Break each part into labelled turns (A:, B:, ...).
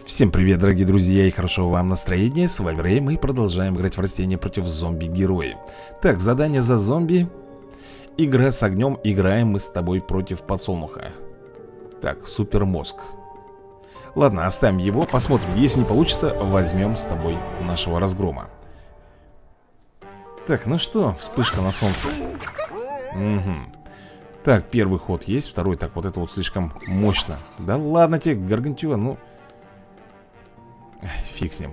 A: Всем привет, дорогие друзья, и хорошего вам настроения. С вами Рэй, мы продолжаем играть в растения против зомби-герои. Так, задание за зомби. Игра с огнем. Играем мы с тобой против подсолнуха. Так, супермозг. Ладно, оставим его, посмотрим. Если не получится, возьмем с тобой нашего разгрома. Так, ну что, вспышка на солнце. Угу. Так, первый ход есть, второй. Так, вот это вот слишком мощно. Да ладно тебе, Гаргантюа, ну... Фиг с ним.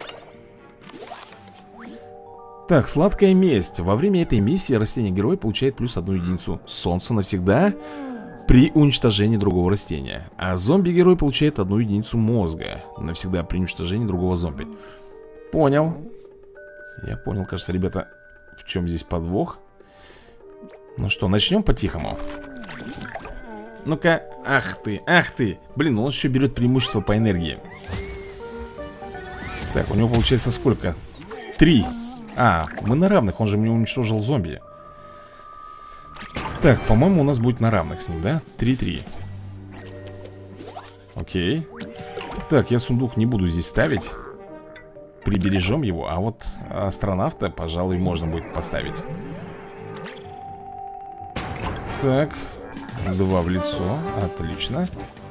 A: Так, сладкая месть. Во время этой миссии растение-герой получает плюс 1 единицу солнца навсегда при уничтожении другого растения. А зомби-герой получает 1 единицу мозга навсегда при уничтожении другого зомби. Понял. Я понял, кажется, ребята, в чем здесь подвох. Ну что, начнем по-тихому. Ну-ка, ах ты. Блин, он еще берет преимущество по энергии. Так, у него получается сколько? 3. А, мы на равных, он же мне уничтожил зомби. Так, по-моему, у нас будет на равных с ним, да? 3-3. Окей. Так, я сундук не буду здесь ставить. Прибережем его. А вот астронавта, пожалуй, можно будет поставить. Так, 2 в лицо. Отлично.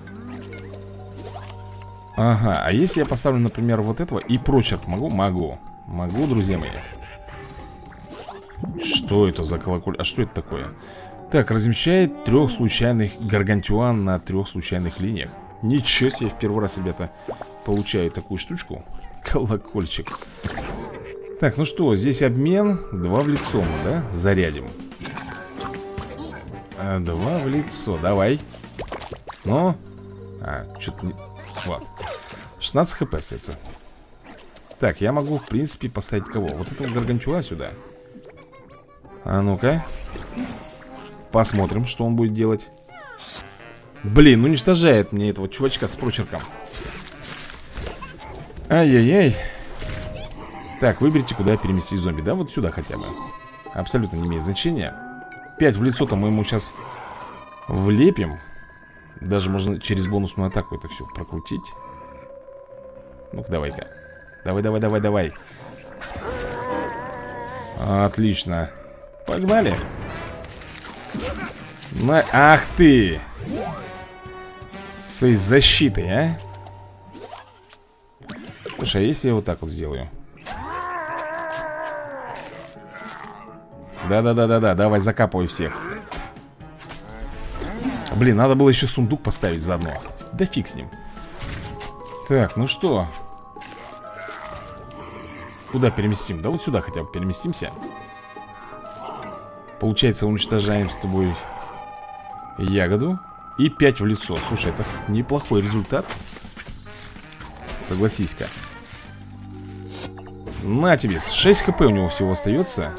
A: Ага, а если я поставлю, например, вот этого и прочерк могу? Могу, друзья мои. Что это за колоколь? А что это такое? Так, размещает 3 случайных гаргантюан на 3 случайных линиях. Ничего себе, в первый раз, ребята, получаю такую штучку. Колокольчик. Так, ну что, здесь обмен 2 в лицо мы, да? Зарядим. 2 в лицо, давай. Ну, что-то не... Вот, 16 хп остается. Так, я могу, в принципе, поставить кого? Вот этого гаргантюа сюда. А ну-ка. Посмотрим, что он будет делать. Блин, уничтожает мне этого чувачка с прочерком. Ай-яй-яй. Так, выберите, куда переместить зомби. Да, вот сюда хотя бы. Абсолютно не имеет значения. 5 в лицо-то мы ему сейчас влепим. Даже можно через бонусную атаку это все прокрутить. Ну-ка, давай-ка. Давай. Отлично. Погнали. Ах ты! Своей защитой, а? Слушай, а если я вот так вот сделаю? Да, давай, закапывай всех. Блин, надо было еще сундук поставить заодно. Да фиг с ним. Так, ну что? Куда переместим? Да вот сюда хотя бы переместимся. Получается, уничтожаем с тобой ягоду. И 5 в лицо. Слушай, это неплохой результат. Согласись-ка. На тебе, 6 хп у него всего остается.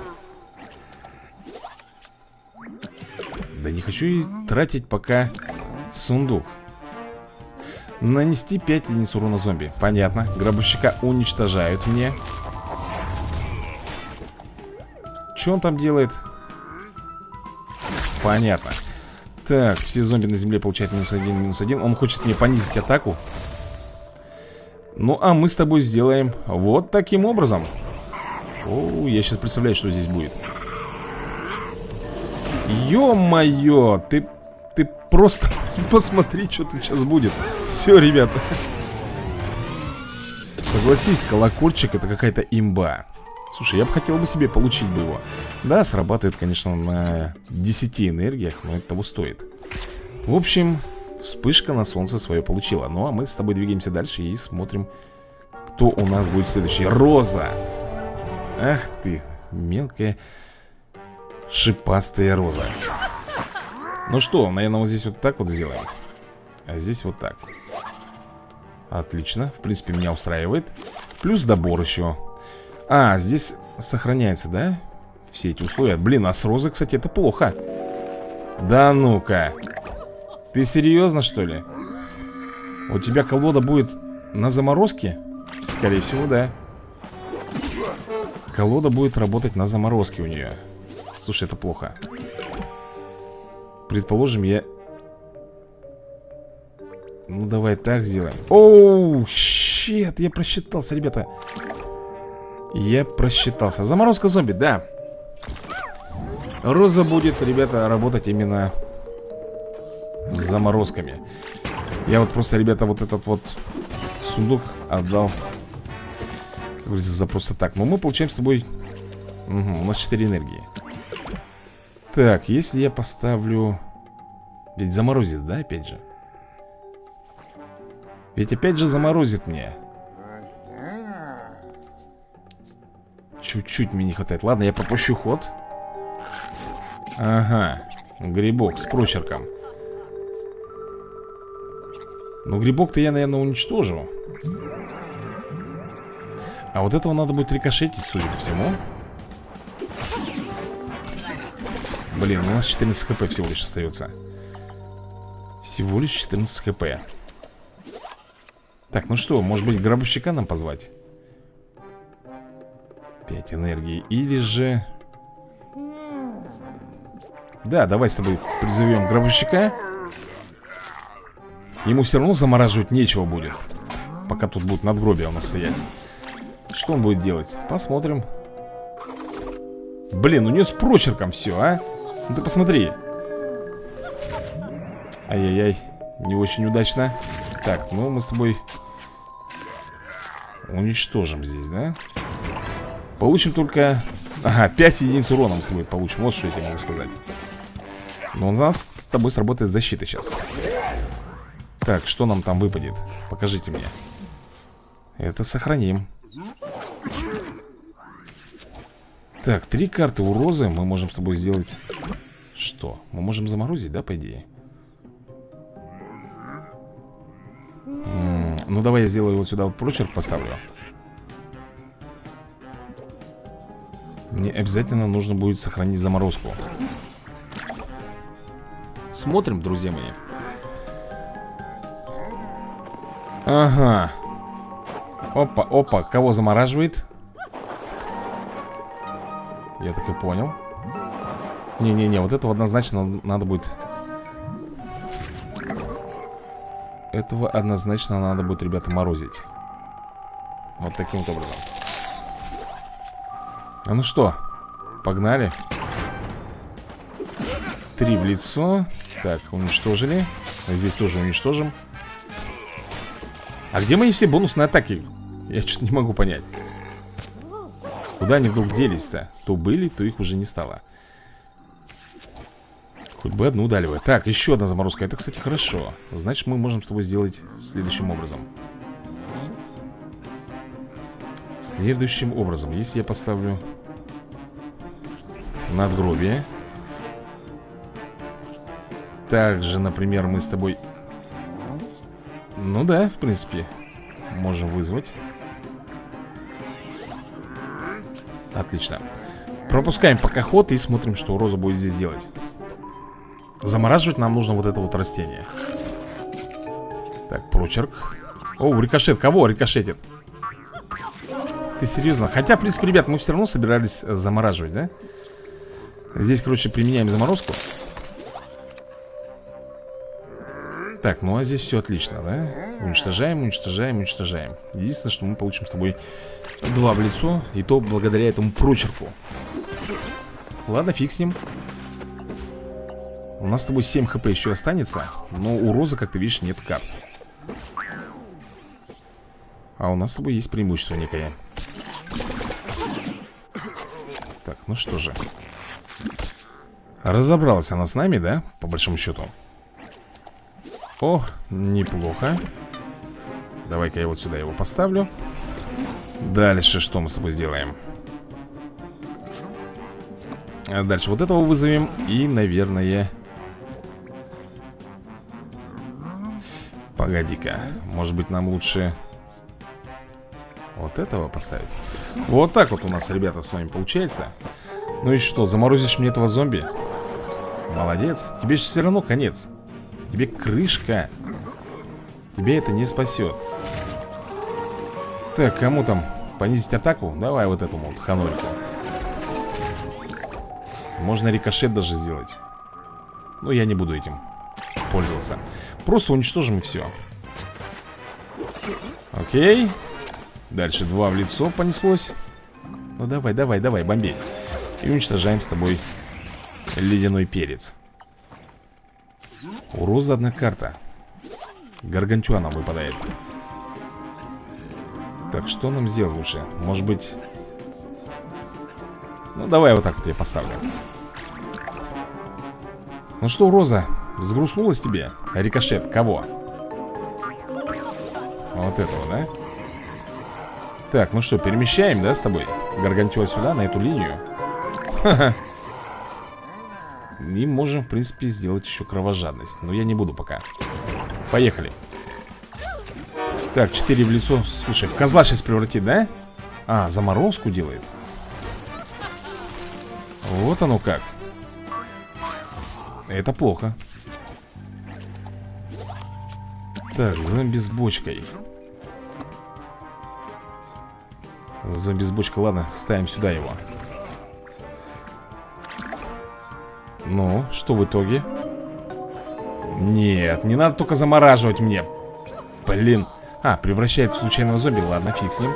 A: Да не хочу и тратить пока сундук. Нанести 5 единиц урона зомби. Понятно, гробовщика уничтожают мне. Что он там делает? Понятно. Так, все зомби на земле получают -1. Он хочет мне понизить атаку. Ну, а мы с тобой сделаем вот таким образом. О, я сейчас представляю, что здесь будет. Ё-моё, ты просто посмотри, что тут сейчас будет. Все, ребята. Согласись, колокольчик — это какая-то имба. Слушай, я бы хотел бы себе получить бы его. Да, срабатывает, конечно, на 10 энергиях, но это того стоит. В общем, вспышка на солнце свое получила. Ну, а мы с тобой двигаемся дальше и смотрим, кто у нас будет следующий. Роза. Ах ты, мелкая шипастая роза. Ну что, наверное, вот здесь вот так вот сделаем. А здесь вот так. Отлично, в принципе, меня устраивает. Плюс добор еще. А, здесь сохраняется, да? Все эти условия. Блин, а с розой, кстати, это плохо. Да ну-ка. Ты серьезно, что ли? У тебя колода будет на заморозке? Скорее всего, да. Колода будет работать на заморозке у нее. Слушай, это плохо. Предположим, я Ну, давай так сделаем. Оу, щет, я просчитался, ребята. Я просчитался. Заморозка зомби, да. Роза будет, ребята, работать именно с заморозками. Я вот просто, ребята, вот этот вот сундук отдал, как говорится, за просто так. Но мы получаем с тобой... Угу, у нас 4 энергии. Так, если я поставлю... Ведь заморозит, да, опять же? Ведь опять же заморозит мне. Чуть-чуть мне не хватает. Ладно, я пропущу ход. Ага, грибок с прочерком. Ну, грибок-то я, наверное, уничтожу. А вот этого надо будет рикошетить, судя по всему. Блин, у нас 14 хп всего лишь остается. Всего лишь 14 хп. Так, ну что, может быть, гробовщика нам позвать? 5 энергии. Или же... Да, давай с тобой призовем гробовщика. Ему все равно замораживать нечего будет, пока тут будет надгробие у нас стоять. Что он будет делать? Посмотрим. Блин, у нее с прочерком все, а? Ну ты посмотри. Ай-яй-яй, не очень удачно. Так, ну мы с тобой уничтожим здесь, да? Получим только... Ага, 5 единиц урона мы с тобой получим. Вот что я тебе могу сказать. Но у нас с тобой сработает защита сейчас. Так, что нам там выпадет? Покажите мне. Это сохраним. Так, 3 карты у Розы. Мы можем с тобой сделать... Что? Мы можем заморозить, да, по идее? Ну, давай я сделаю вот сюда вот прочерк поставлю. Мне обязательно нужно будет сохранить заморозку. Смотрим, друзья мои. Ага. Опа, опа, кого замораживает? Я так и понял. Не-не-не, вот этого однозначно надо будет... Этого однозначно надо будет, ребята, морозить. Вот таким вот образом. А ну что, погнали. 3 в лицо. Так, уничтожили. Здесь тоже уничтожим. А где мои все бонусные атаки? Я что-то не могу понять. Куда они вдруг делись-то? То были, то их уже не стало. Хоть бы одну дали бы. Так, еще одна заморозка. Это, кстати, хорошо. Значит, мы можем с тобой сделать следующим образом. Следующим образом. Если я поставлю надгробие. Также, например, мы с тобой... Ну да, в принципе, можем вызвать. Отлично. Пропускаем пока ход и смотрим, что Роза будет здесь делать. Замораживать нам нужно вот это вот растение. Так, прочерк. О, рикошет. Кого рикошетит? Ты серьезно? Хотя, в принципе, ребят, мы все равно собирались замораживать, да? Здесь, короче, применяем заморозку. Так, ну а здесь все отлично, да? Уничтожаем, уничтожаем, уничтожаем. Единственное, что мы получим с тобой 2 в лицо. И то благодаря этому прочерку. Ладно, фиг с ним. У нас с тобой 7 хп еще останется. Но у Розы, как ты видишь, нет карт. А у нас с тобой есть преимущество некое. Так, ну что же. Разобралась она с нами, да? По большому счету. О, неплохо. Давай-ка я вот сюда его поставлю. Дальше что мы с тобой сделаем? Дальше вот этого вызовем. И, наверное... Погоди-ка. Может быть, нам лучше... Вот этого поставить? Вот так вот у нас, ребята, с вами получается. Ну и что, заморозишь мне этого зомби? Молодец. Тебе же все равно конец. Тебе крышка. Тебе это не спасет. Так, кому там понизить атаку? Давай вот этому вот ханорику. Можно рикошет даже сделать. Но я не буду этим пользоваться. Просто уничтожим и все. Окей. Дальше 2 в лицо понеслось. Ну давай, давай, давай, бомби. И уничтожаем с тобой ледяной перец. У Розы одна карта. Гаргантюа нам выпадает. Так, что нам сделать лучше? Может быть... Ну давай вот так вот я поставлю. Ну что, Роза, взгрустнулась тебе? Рикошет, кого? Вот этого, да? Так, ну что, перемещаем, да, с тобой Гаргантюа сюда, на эту линию. Ха-ха. И можем, в принципе, сделать еще кровожадность. Но я не буду пока. Поехали. Так, 4 в лицо. Слушай, в козла сейчас превратит, да? А, заморозку делает. Вот оно как. Это плохо. Так, зомби с бочкой. Зомби с бочкой, ладно, ставим сюда его. Ну, что в итоге? Нет, не надо только замораживать мне. Блин. А, превращает в случайного зомби, ладно, фиг с ним.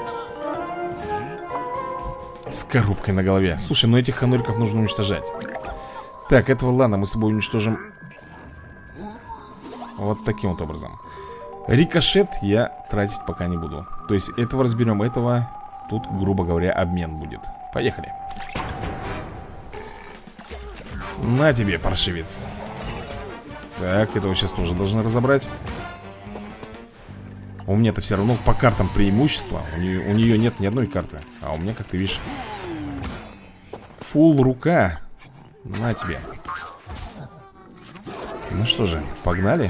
A: С коробкой на голове. Слушай, ну этих хануриков нужно уничтожать. Так, этого ладно, мы с тобой уничтожим. Вот таким вот образом. Рикошет я тратить пока не буду. То есть этого разберем, этого. Тут, грубо говоря, обмен будет. Поехали. На тебе, паршивец. Так, этого сейчас тоже должны разобрать. У меня-то все равно по картам преимущество. У нее нет ни одной карты. А у меня, как ты видишь, фулл рука. На тебе. Ну что же, погнали.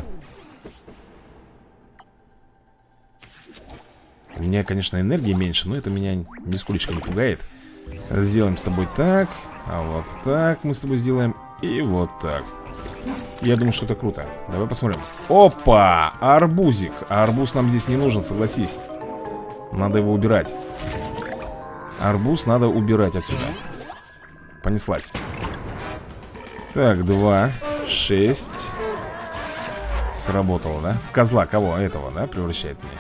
A: У меня, конечно, энергии меньше, но это меня нисколечко не пугает. Сделаем с тобой так. А вот так мы с тобой сделаем. И вот так. Я думаю, что это круто. Давай посмотрим. Опа! Арбузик. Арбуз нам здесь не нужен, согласись. Надо его убирать. Арбуз надо убирать отсюда. Понеслась. Так, 2, 6. Сработало, да? В козла кого? Этого, да? Превращает меня.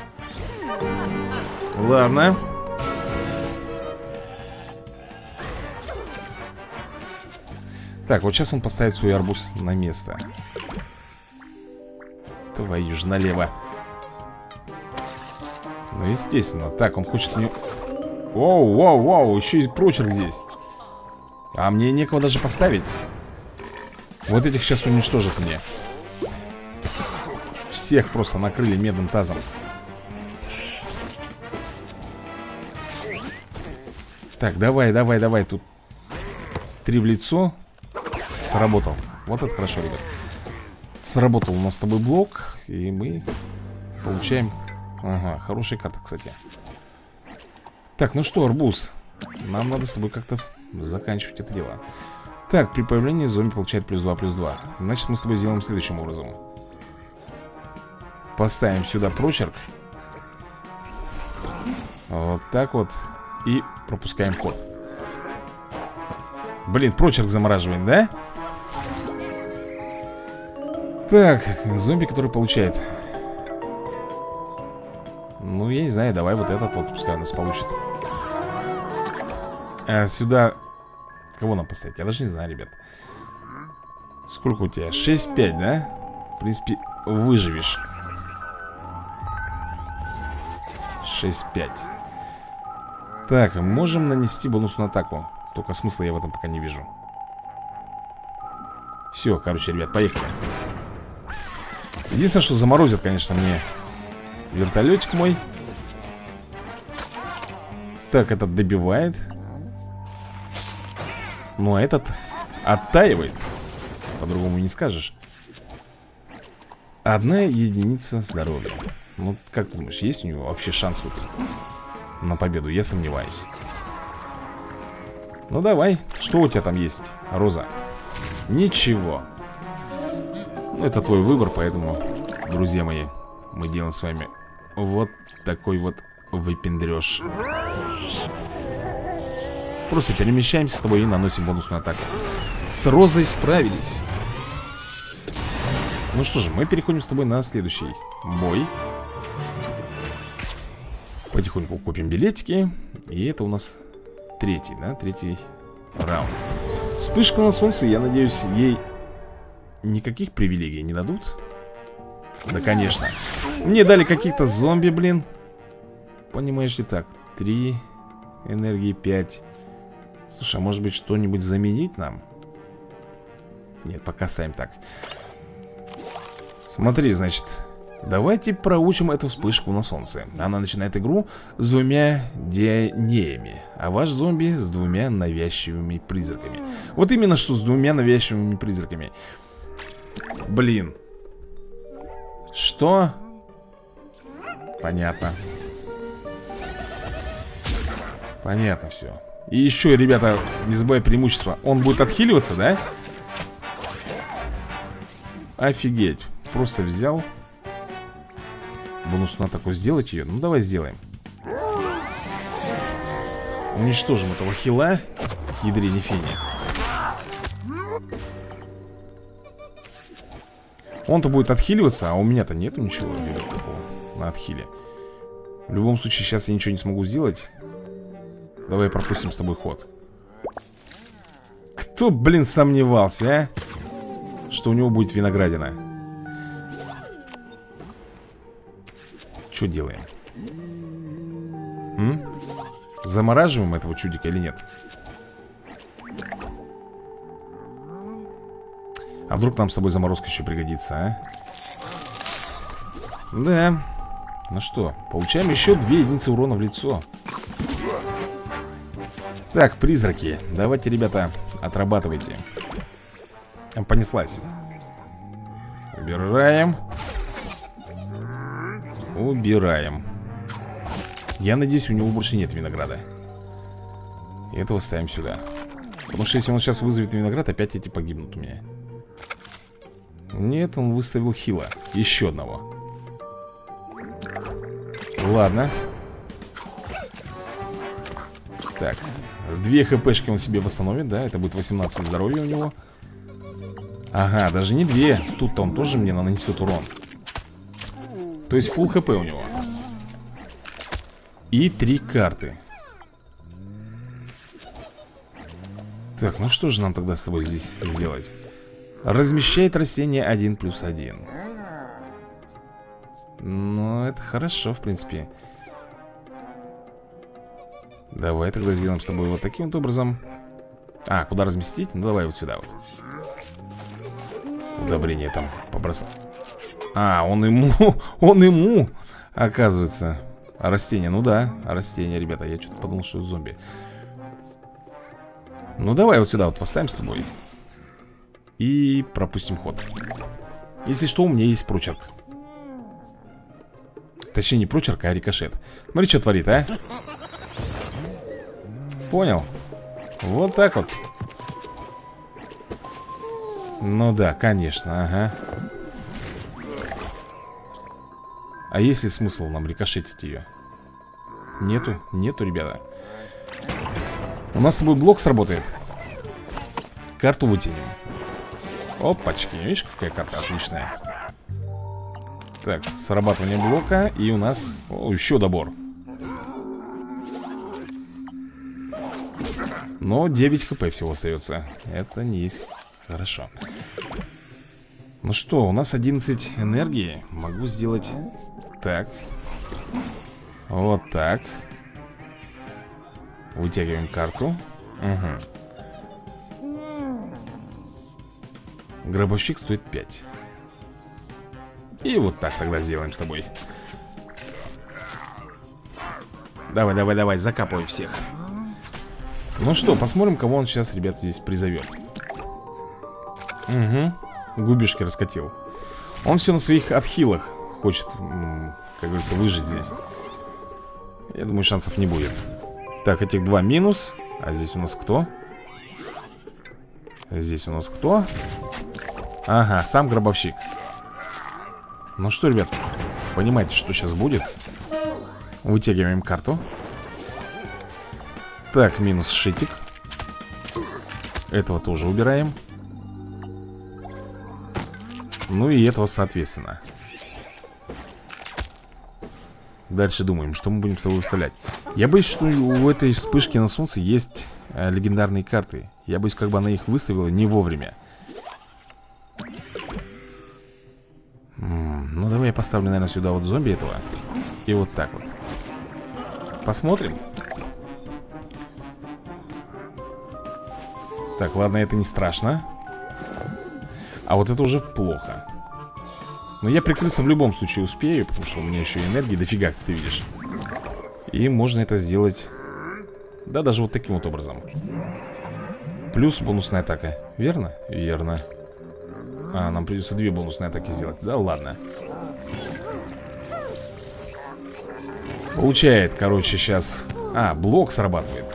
A: Ладно. Так, вот сейчас он поставит свой арбуз на место. Твою ж налево. Ну, естественно. Так, он хочет мне... Воу, воу, воу, еще и прочерк здесь. А мне некого даже поставить. Вот этих сейчас уничтожат мне. Всех просто накрыли медным тазом. Так, давай, давай, давай. Тут 3 в лицо. Сработал. Вот это хорошо, ребят. Сработал у нас с тобой блок. И мы получаем... Ага, хорошая карта, кстати. Так, ну что, арбуз, нам надо с тобой как-то заканчивать это дело. Так, при появлении зомби получает +2/+2. Значит, мы с тобой сделаем следующим образом. Поставим сюда прочерк. Вот так вот. И пропускаем ход. Блин, прочерк замораживаем, да? Так, зомби, который получает... Ну, я не знаю, давай вот этот вот, пускай у нас получит. А сюда... Кого нам поставить? Я даже не знаю, ребят. Сколько у тебя? 6-5, да? В принципе, выживешь. 6-5. Так, можем нанести бонусную атаку. Только смысла я в этом пока не вижу. Все, короче, ребят, поехали. Единственное, что заморозит, конечно, мне вертолетик мой. Так, этот добивает. Ну, а этот оттаивает. По-другому не скажешь. 1 единица здоровья. Ну, как ты думаешь, есть у него вообще шанс тут на победу? Я сомневаюсь. Ну, давай. Что у тебя там есть, Роза? Ничего. Ну, это твой выбор, поэтому, друзья мои, мы делаем с вами вот такой вот выпендрёж. Просто перемещаемся с тобой и наносим бонусную атаку. С Розой справились. Ну что же, мы переходим с тобой на следующий бой. Потихоньку купим билетики. И это у нас третий, да? Третий раунд. Вспышка на солнце, я надеюсь, ей никаких привилегий не дадут. Да, конечно. Мне дали каких-то зомби, блин. Понимаешь ли так? 3 энергии, 5. Слушай, а может быть что-нибудь заменить нам? Нет, пока ставим так. Смотри, значит, давайте проучим эту вспышку на солнце. Она начинает игру с 2 дианеями, а ваш зомби с 2 навязчивыми призраками. Вот именно что с 2 навязчивыми призраками. Блин. Что? Понятно. Понятно все. И еще, ребята, не забывай преимущество. Он будет отхиливаться, да? Офигеть. Просто взял. Бонусную атаку сделать ее. Ну давай сделаем. Уничтожим этого хила. Ядрине фени. Он-то будет отхиливаться, а у меня-то нету ничего, ребят, такого на отхиле. В любом случае, сейчас я ничего не смогу сделать. Давай пропустим с тобой ход. Кто, блин, сомневался, а? Что у него будет виноградина. Что делаем? Замораживаем этого чудика или нет? А вдруг нам с тобой заморозка еще пригодится, а? Да. Ну что, получаем еще 2 единицы урона в лицо. Так, призраки. Давайте, ребята, отрабатывайте. Понеслась. Убираем. Убираем. Я надеюсь, у него больше нет винограда. И этого ставим сюда. Потому что если он сейчас вызовет виноград, опять эти погибнут у меня. Нет, он выставил хила. Еще одного. Ладно. Так, 2 хпшки он себе восстановит, да? Это будет 18 здоровья у него. Ага, даже не 2. Тут-то он тоже мне нанесет урон. То есть фулл хп у него. И 3 карты. Так, ну что же нам тогда с тобой здесь сделать? Размещает растение 1+1. Ну, это хорошо, в принципе. Давай тогда сделаем с тобой вот таким вот образом. А, куда разместить? Ну, давай вот сюда вот. Удобрение там побросал. А, он ему, оказывается. А растение, ну да, растение, ребята. Я что-то подумал, что это зомби. Ну, давай вот сюда вот поставим с тобой. И пропустим ход. Если что, у меня есть прочерк. Точнее, не прочерк, а рикошет. Смотри, что творит, а? Понял? Вот так вот. Ну да, конечно, ага. А есть ли смысл нам рикошетить ее? Нету, нету, ребята. У нас с тобой блок сработает. Карту вытянем. Опачки, видишь, какая карта отличная. Так, срабатывание блока. И у нас, о, еще добор. Но 9 хп всего остается. Это не есть хорошо. Ну что, у нас 11 энергии. Могу сделать так. Вот так. Вытягиваем карту. Угу. Гробовщик стоит 5. И вот так тогда сделаем с тобой. Давай, давай, давай, закапывай всех. Ну что, посмотрим, кого он сейчас, ребят, здесь призовет. Угу. Губишки раскатил. Он все на своих отхилах хочет, как говорится, выжить здесь. Я думаю, шансов не будет. Так, этих 2 минус. А здесь у нас кто? Здесь у нас кто? Ага, сам гробовщик. Ну что, ребят, понимаете, что сейчас будет? Вытягиваем карту. Так, минус шитик. Этого тоже убираем. Ну и этого, соответственно. дальше думаем, что мы будем с собой вставлять. Я боюсь, что у этой вспышки на солнце есть легендарные карты. Я боюсь, как бы она их выставила не вовремя. Ну, давай я поставлю, наверное, сюда вот зомби этого. И вот так вот. Посмотрим. Так, ладно, это не страшно. А вот это уже плохо. Но я прикрыться в любом случае успею, потому что у меня еще энергии дофига, как ты видишь. И можно это сделать, да, даже вот таким вот образом. Плюс бонусная атака. Верно? Верно. А, нам придется 2 бонусные атаки сделать. Да ладно. Получает, короче, сейчас... А, блок срабатывает.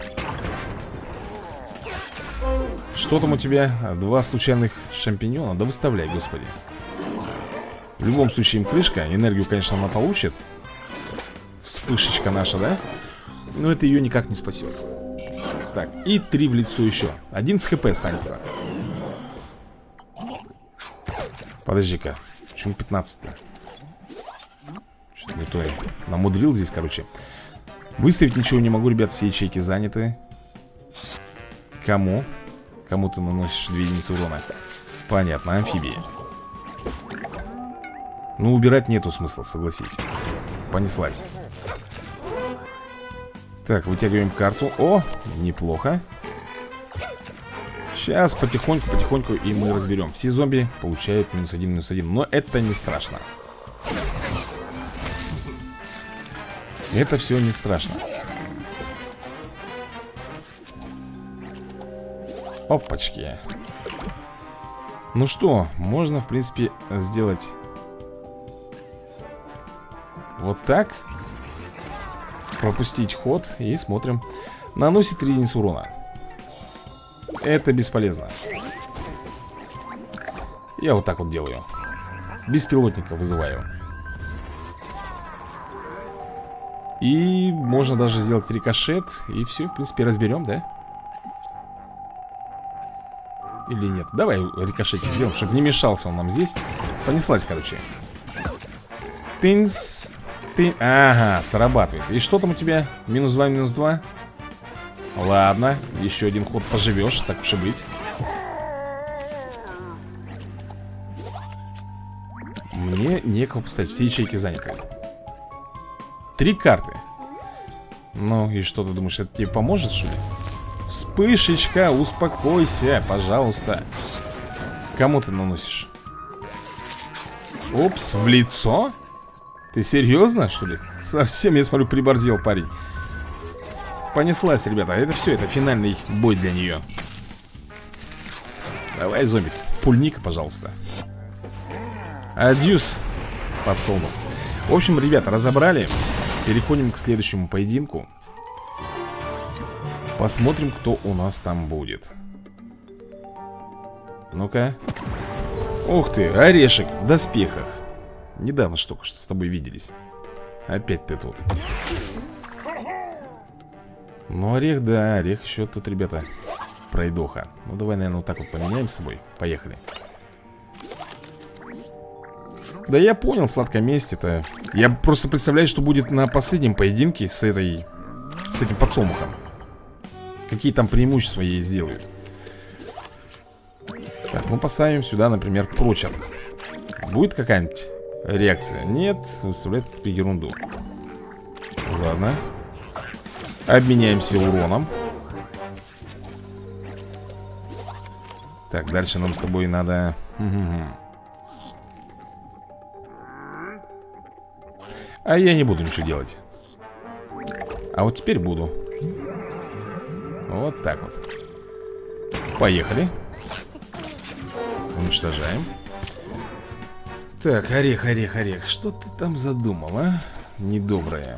A: Что там у тебя? 2 случайных шампиньона? Да выставляй, господи. В любом случае им крышка. Энергию, конечно, она получит. Вспышечка наша, да? Но это ее никак не спасет. Так, и 3 в лицо еще. 1 с хп останется. Подожди-ка. Почему 15-то? Что-то не то я намудрил здесь, короче. Выставить ничего не могу, ребят. Все ячейки заняты. Кому? Кому ты наносишь 2 единицы урона? Понятно, амфибии. Ну, убирать нету смысла, согласись. Понеслась. Так, вытягиваем карту. О, неплохо. Сейчас потихоньку и мы разберем. Все зомби получают -1, -1. Но это не страшно. Это все не страшно. Опачки. Ну что, можно, в принципе, сделать вот так. Пропустить ход и смотрим. Наносит 3 единицы урона. Это бесполезно. Я вот так вот делаю. Беспилотника вызываю. И можно даже сделать рикошет. И все, в принципе, разберем, да? Или нет? Давай рикошетик сделаем, чтобы не мешался он нам здесь. Понеслась, короче. Тынс. Ага, срабатывает. И что там у тебя? -2, -2. Ладно, еще один ход поживешь, так уж и быть. Мне некого поставить, все ячейки заняты. 3 карты. Ну и что ты думаешь, это тебе поможет, что ли? Вспышечка, успокойся, пожалуйста. Кому ты наносишь? Упс, в лицо? Ты серьезно, что ли? Совсем, я смотрю, приборзел парень. Понеслась, ребята, это все, это финальный бой для нее. Давай, зомбик, пульника, пожалуйста. Адьюс, подсолнух. В общем, ребята, разобрали. Переходим к следующему поединку. Посмотрим, кто у нас там будет. Ну-ка. Ух ты, орешек в доспехах. Недавно только что с тобой виделись. Опять ты тут. Ну, орех, да, орех еще тут, ребята, пройдоха. Ну, давай, наверное, вот так вот поменяем с собой. Поехали. Да я понял, сладкое месть-то. Я просто представляю, что будет на последнем поединке с этим подсолнухом. Какие там преимущества ей сделают. Так, ну поставим сюда, например, прочерк. Будет какая-нибудь реакция? Нет, выставляет какую-то ерунду. Ладно. Обменяемся уроном. Так, дальше нам с тобой надо... А я не буду ничего делать. А вот теперь буду. Вот так вот. Поехали. Уничтожаем. Так, орех, орех, орех. Что ты там задумал, а? Недоброе.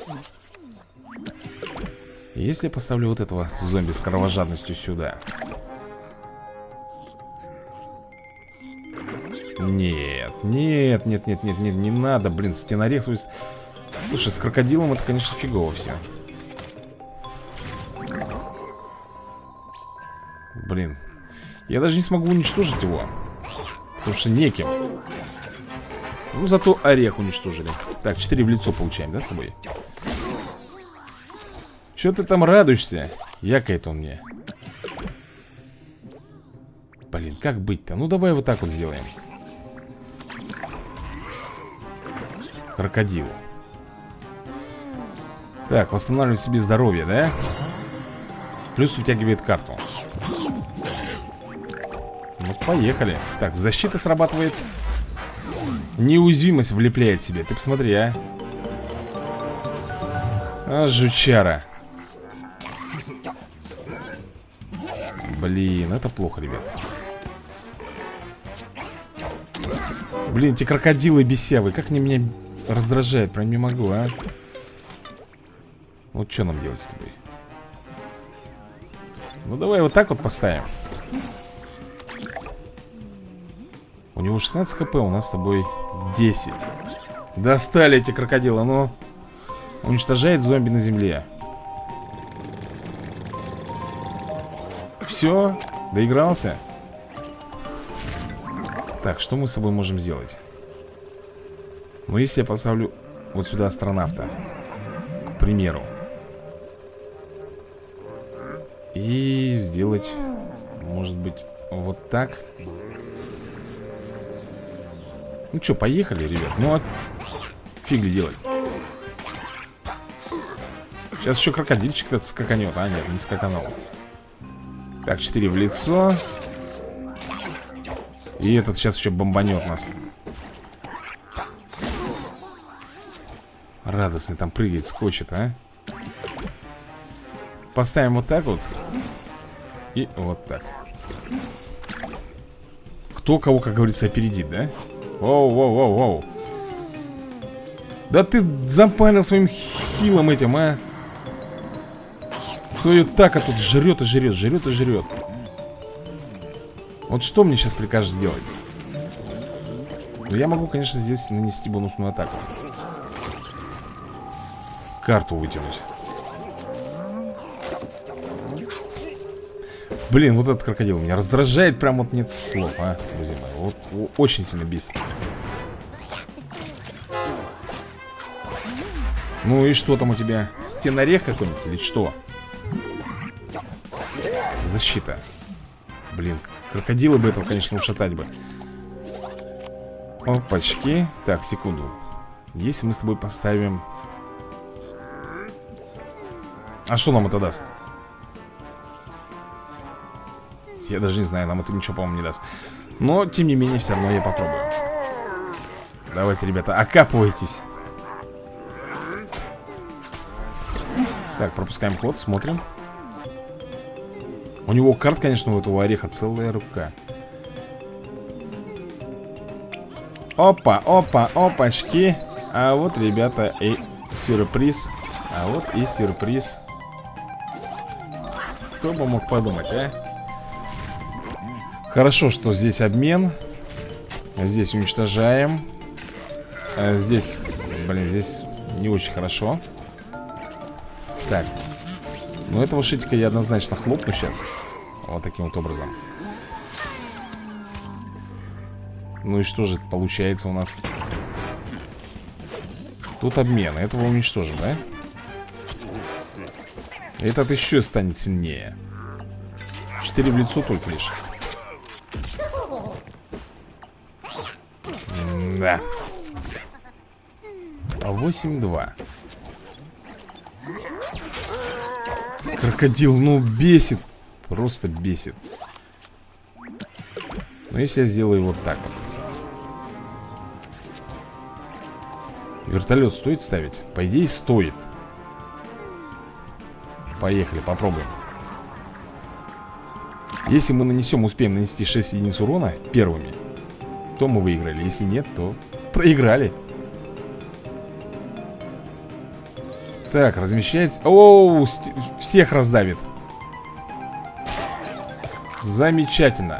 A: Если я поставлю вот этого зомби с кровожадностью сюда. Нет, нет, нет, нет, нет, нет, не надо, блин, стенорех. Слушай, с крокодилом это, конечно, фигово все. Блин, я даже не смогу уничтожить его, потому что неким. Ну, зато орех уничтожили. Так, 4 в лицо получаем, да, с тобой? Чё ты там радуешься? Якает он мне. Блин, как быть-то? Ну, давай вот так вот сделаем. Крокодил. Так, восстанавливает себе здоровье, да? Плюс вытягивает карту. Ну, поехали. Так, защита срабатывает. Неуязвимость влепляет себе. Ты посмотри, а. А, жучара. Блин, это плохо, ребят. Блин, эти крокодилы бесявые. Как они меня раздражают. Прям не могу, а. Вот что нам делать с тобой? Ну, давай вот так вот поставим. У него 16 хп, у нас с тобой 10. Достали эти крокодилы, но уничтожает зомби на земле. Все, доигрался. Так, что мы с собой можем сделать? Ну, если я поставлю вот сюда астронавта, к примеру, и сделать, может быть, вот так. Ну что, поехали, ребят. Ну, а фиг ли делать. Сейчас еще крокодильчик-то скаканет. А, нет, не скаканул. Так, 4 в лицо. И этот сейчас еще бомбанет нас. Радостный там прыгает, скочит, а. Поставим вот так вот. И вот так. Кто кого, как говорится, опередит, да? Воу-воу-воу-воу. Да ты запалил своим хилом этим, а. Свою тако тут жрет и жрет, жрет и жрет. Вот что мне сейчас прикажешь сделать? Ну, я могу, конечно, здесь нанести бонусную атаку. Карту вытянуть. Блин, вот этот крокодил меня раздражает. Прям вот нет слов, а, друзья мои. Вот очень сильно бесит. Ну и что там у тебя? Стенорех какой-нибудь или что? Защита. Блин, крокодилы бы этого, конечно, ушатать бы. Опачки. Так, секунду. Если мы с тобой поставим... А что нам это даст? Я даже не знаю, нам это ничего, по-моему, не даст. Но, тем не менее, все равно я попробую. Давайте, ребята, окапывайтесь. Так, пропускаем ход, смотрим. У него карт, конечно, у этого ореха целая рука. Опа, опа, опачки. А вот, ребята, и сюрприз. А вот и сюрприз. Кто бы мог подумать, а? Хорошо, что здесь обмен. Здесь уничтожаем. Здесь, блин, здесь не очень хорошо. Так. Ну, этого шитика я однозначно хлопну сейчас. Вот таким вот образом. Ну и что же получается у нас? Тут обмен. Этого уничтожим, да? Этот еще станет сильнее. 4 в лицо только лишь. Да. 8-2. Крокодил, ну, бесит. Просто бесит. Но если я сделаю вот так вот. Вертолет стоит ставить? По идее, стоит. Поехали, попробуем. Если мы успеем нанести 6 единиц урона первыми, то мы выиграли. Если нет, то проиграли. Так, размещается. Оу, всех раздавит. Замечательно.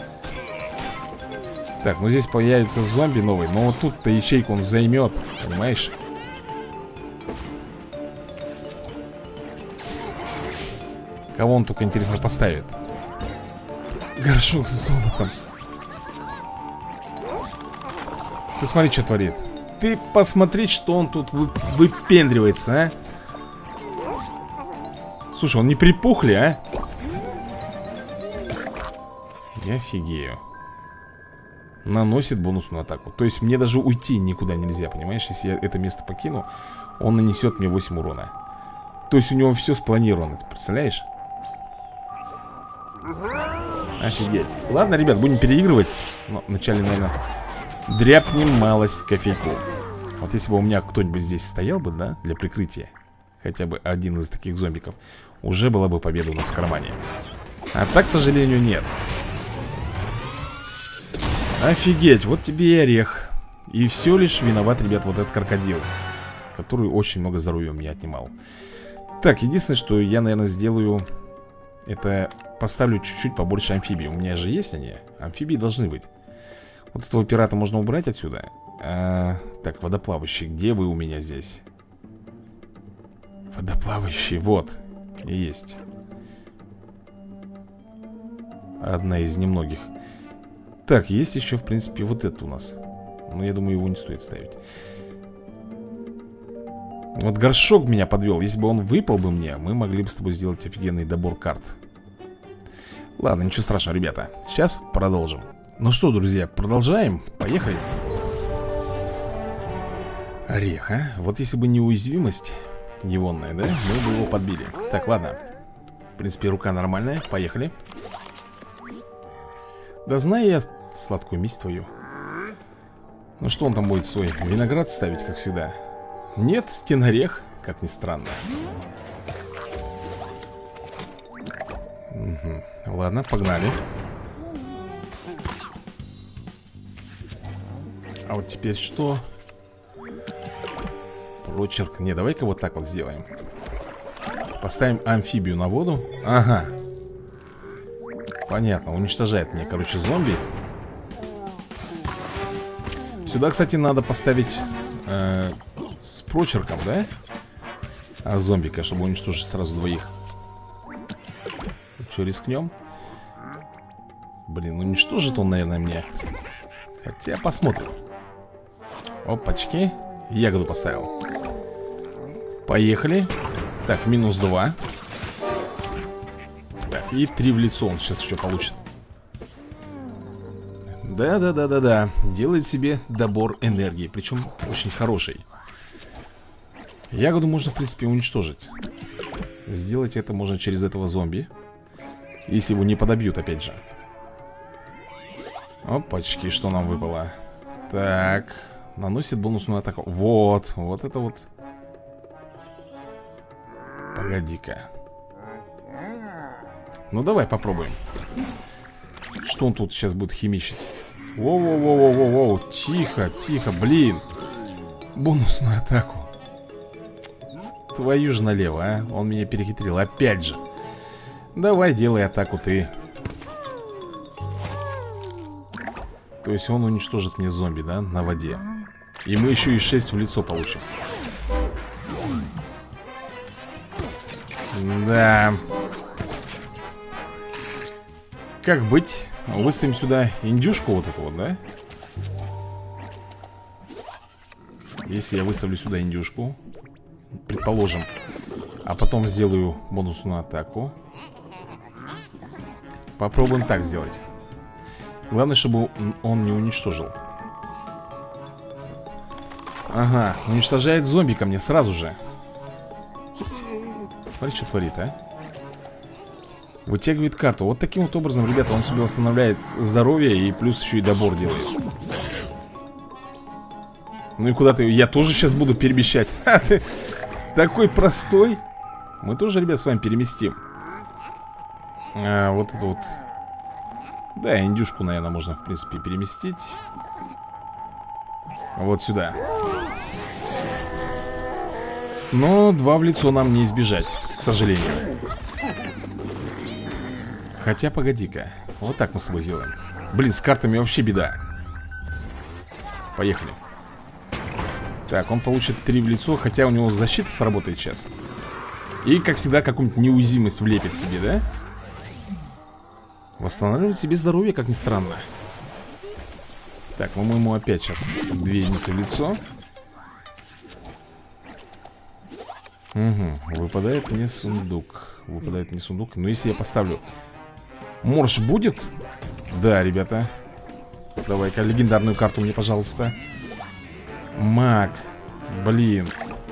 A: Так, ну здесь появится зомби новый. Но вот тут-то ячейку он займет. Понимаешь? Кого он только, интересно, поставит? Горшок с золотом. Ты смотри, что творит. Ты посмотри, что он тут выпендривается, а. Слушай, он не припухли, а? Я офигею. Наносит бонусную атаку. То есть мне даже уйти никуда нельзя, понимаешь? Если я это место покину, он нанесет мне 8 урона. То есть у него все спланировано, ты представляешь? Офигеть. Ладно, ребят, будем переигрывать. Но вначале, наверное, дряпнем малость кофейку. Вот если бы у меня кто-нибудь здесь стоял бы, да, для прикрытия, хотя бы один из таких зомбиков, уже была бы победа у нас в кармане. А так, к сожалению, нет. Офигеть, вот тебе и орех. И все лишь виноват, ребят, вот этот крокодил, который очень много здоровья у меня отнимал. Так, единственное, что я, наверное, сделаю, это поставлю чуть-чуть побольше амфибий. У меня же есть они, амфибии должны быть. Вот этого пирата можно убрать отсюда. Так, водоплавающий, где вы у меня здесь? Водоплавающий, вот, есть. Одна из немногих. Так, есть еще, в принципе, вот это у нас. Но я думаю, его не стоит ставить. Вот горшок меня подвел. Если бы он выпал бы мне, мы могли бы с тобой сделать офигенный добор карт. Ладно, ничего страшного, ребята. Сейчас продолжим. Ну что, друзья, продолжаем. Поехали. Орех, а? Вот если бы не уязвимость егонная, да, мы бы его подбили. Так, ладно. В принципе, рука нормальная. Поехали. Да знаю я сладкую месть твою. Ну что он там будет свой виноград ставить, как всегда? Нет, стенорех, как ни странно. Угу. Ладно, погнали. А вот теперь что? Прочерк. Не, давай-ка вот так вот сделаем. Поставим амфибию на воду. Ага. Понятно, уничтожает мне, короче, зомби. Сюда, кстати, надо поставить с прочерком, да? А зомбика, чтобы уничтожить сразу двоих. Что, рискнем? Блин, уничтожит он, наверное, мне. Хотя посмотрим. Опачки. Ягоду поставил. Поехали. Так, минус 2. Так, и 3 в лицо он сейчас еще получит. Да. Делает себе добор энергии. Причем очень хороший. Ягоду можно, в принципе, уничтожить. Сделать это можно через этого зомби. Если его не подобьют, опять же. Опачки, что нам выпало? Так, наносит бонусную атаку. Вот это вот. Погоди-ка. Ну давай попробуем. Что он тут сейчас будет химичить? Воу-воу-воу-воу-воу. Тихо, блин. Бонусную атаку. Твою же налево, а. Он меня перехитрил, опять же. Давай, делай атаку ты. То есть он уничтожит мне зомби, да, на воде. И мы еще и 6 в лицо получим. Да. Как быть? Выставим сюда индюшку вот эту вот, да? Если я выставлю сюда индюшку, предположим, а потом сделаю бонусную атаку. Попробуем так сделать. Главное, чтобы он не уничтожил. Ага, уничтожает зомби ко мне сразу же. Смотри, что творит, а. Вытягивает карту. Вот таким вот образом, ребята, он себе восстанавливает здоровье и плюс еще и добор делает. Ну и куда ты? Я тоже сейчас буду перемещать. Ха, ты такой простой. Мы тоже, ребят, с вами переместим. Вот это вот. Да, индюшку, наверное, можно, в принципе, переместить. Вот сюда. Но 2 в лицо нам не избежать, к сожалению. Хотя, погоди-ка. Вот так мы с тобой сделаем. Блин, с картами вообще беда. Поехали. Так, он получит 3 в лицо. Хотя у него защита сработает сейчас. И, как всегда, какую-нибудь неуязвимость влепит себе, да? Восстанавливает себе здоровье, как ни странно. Так, ну мы ему опять сейчас 2 единицы в лицо. Угу, выпадает мне сундук. Выпадает мне сундук. Но если я поставлю... Морж будет? Да, ребята. Давай-ка легендарную карту мне, пожалуйста. Маг. Блин.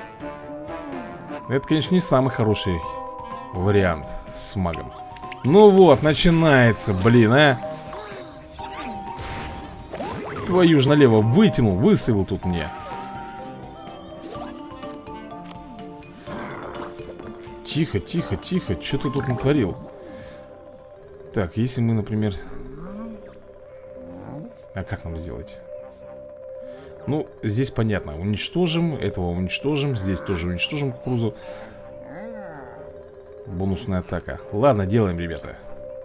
A: Это, конечно, не самый хороший вариант с магом. Ну вот, начинается, блин, а. Твою ж налево вытянул, выставил тут мне. Тихо, тихо, тихо. Что ты тут натворил? Так, если мы, например... А как нам сделать? Ну, здесь понятно. Уничтожим, этого уничтожим. Здесь тоже уничтожим кукурузу. Бонусная атака. Ладно, делаем, ребята.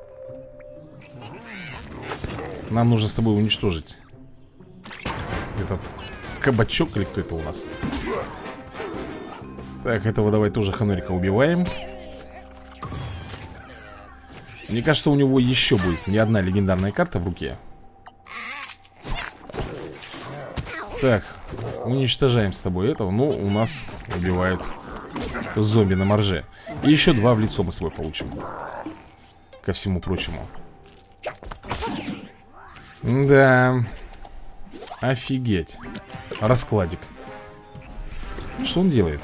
A: Нам нужно с тобой уничтожить этот кабачок, или кто это у нас? Так, этого давай тоже ханурика убиваем. Мне кажется, у него еще будет не одна легендарная карта в руке. Так, уничтожаем с тобой этого. Ну, у нас убивают зомби на морже. И еще 2 в лицо мы с тобой получим. Ко всему прочему. Да. Офигеть. Раскладик. Что он делает?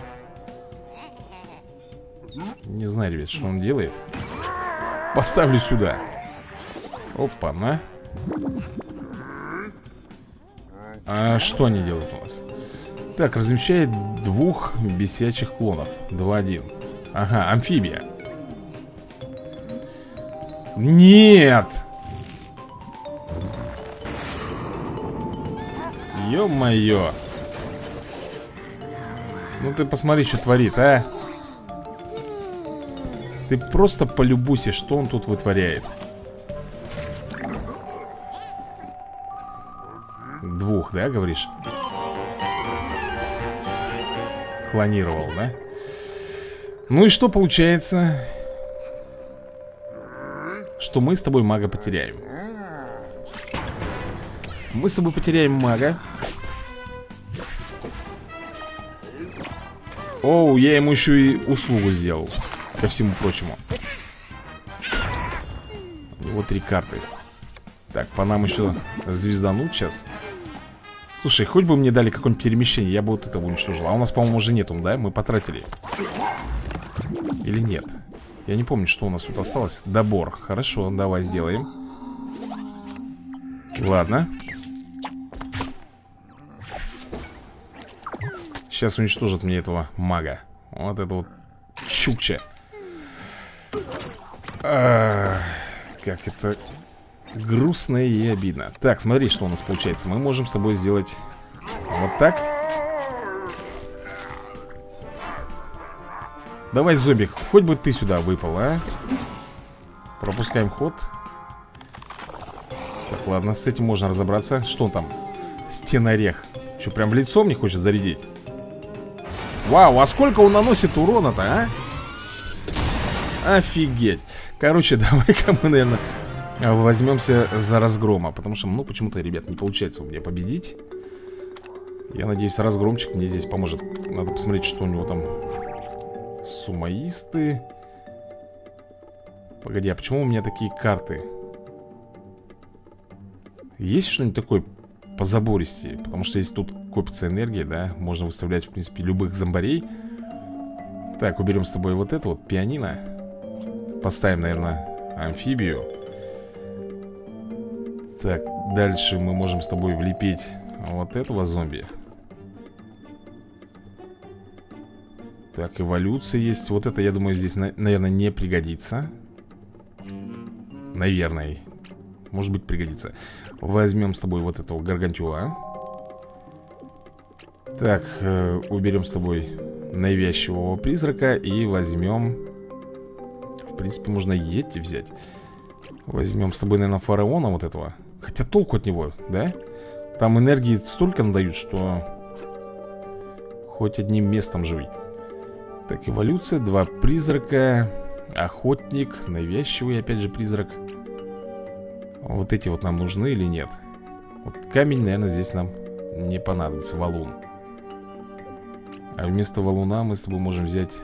A: Не знаю, ребят, что он делает. Поставлю сюда. Опа-на. А что они делают у нас? Так, размещает 2 бесячих клонов. 2-1. Ага, амфибия. Нет! Ё-моё. Ну ты посмотри, что творит, а. Ты просто полюбуйся, что он тут вытворяет. 2, да, говоришь? Клонировал, да? Ну и что получается? Что мы с тобой мага потеряем. Мы с тобой потеряем мага. Оу, я ему еще и услугу сделал. Ко всему прочему. У него 3 карты. Так, по нам еще звездануть сейчас. Слушай, хоть бы мне дали какое-нибудь перемещение, я бы вот этого уничтожил. А у нас, по-моему, уже нету, да? Мы потратили. Или нет? Я не помню, что у нас тут осталось. Добор. Хорошо, давай сделаем. Ладно. Сейчас уничтожат мне этого мага. Вот это вот чукча. Как это грустно и обидно. Так, смотри, что у нас получается. Мы можем с тобой сделать вот так. Давай, зомби, хоть бы ты сюда выпал, а. Пропускаем ход. Так, ладно, с этим можно разобраться. Что он там? Стенорех. Что, прям в лицо мне хочет зарядить? Вау, а сколько он наносит урона-то, а? Офигеть. Короче, давай-ка мы, наверное, возьмемся за разгрома. Потому что, ну, почему-то, ребят, не получается у меня победить. Я надеюсь, разгромчик мне здесь поможет. Надо посмотреть, что у него там. Сумаисты. Погоди, а почему у меня такие карты? Есть что-нибудь такое позабористее? Потому что если тут копится энергия, да, можно выставлять, в принципе, любых зомбарей. Так, уберем с тобой вот это вот, пианино. Поставим, наверное, амфибию. Так, дальше мы можем с тобой влепить вот этого зомби. Так, эволюция есть. Вот это, я думаю, здесь, наверное, не пригодится. Наверное. Может быть, пригодится. Возьмем с тобой вот этого гаргантюа. Так, уберем с тобой навязчивого призрака. И возьмем... В принципе, можно Йети взять. Возьмем с тобой, наверное, фараона вот этого. Хотя толку от него, да? Там энергии столько надают, что... Хоть одним местом живи. Так, эволюция, 2 призрака. Охотник, навязчивый, опять же, призрак. Вот эти вот нам нужны или нет? Вот камень, наверное, здесь нам не понадобится. Валун. А вместо валуна мы с тобой можем взять...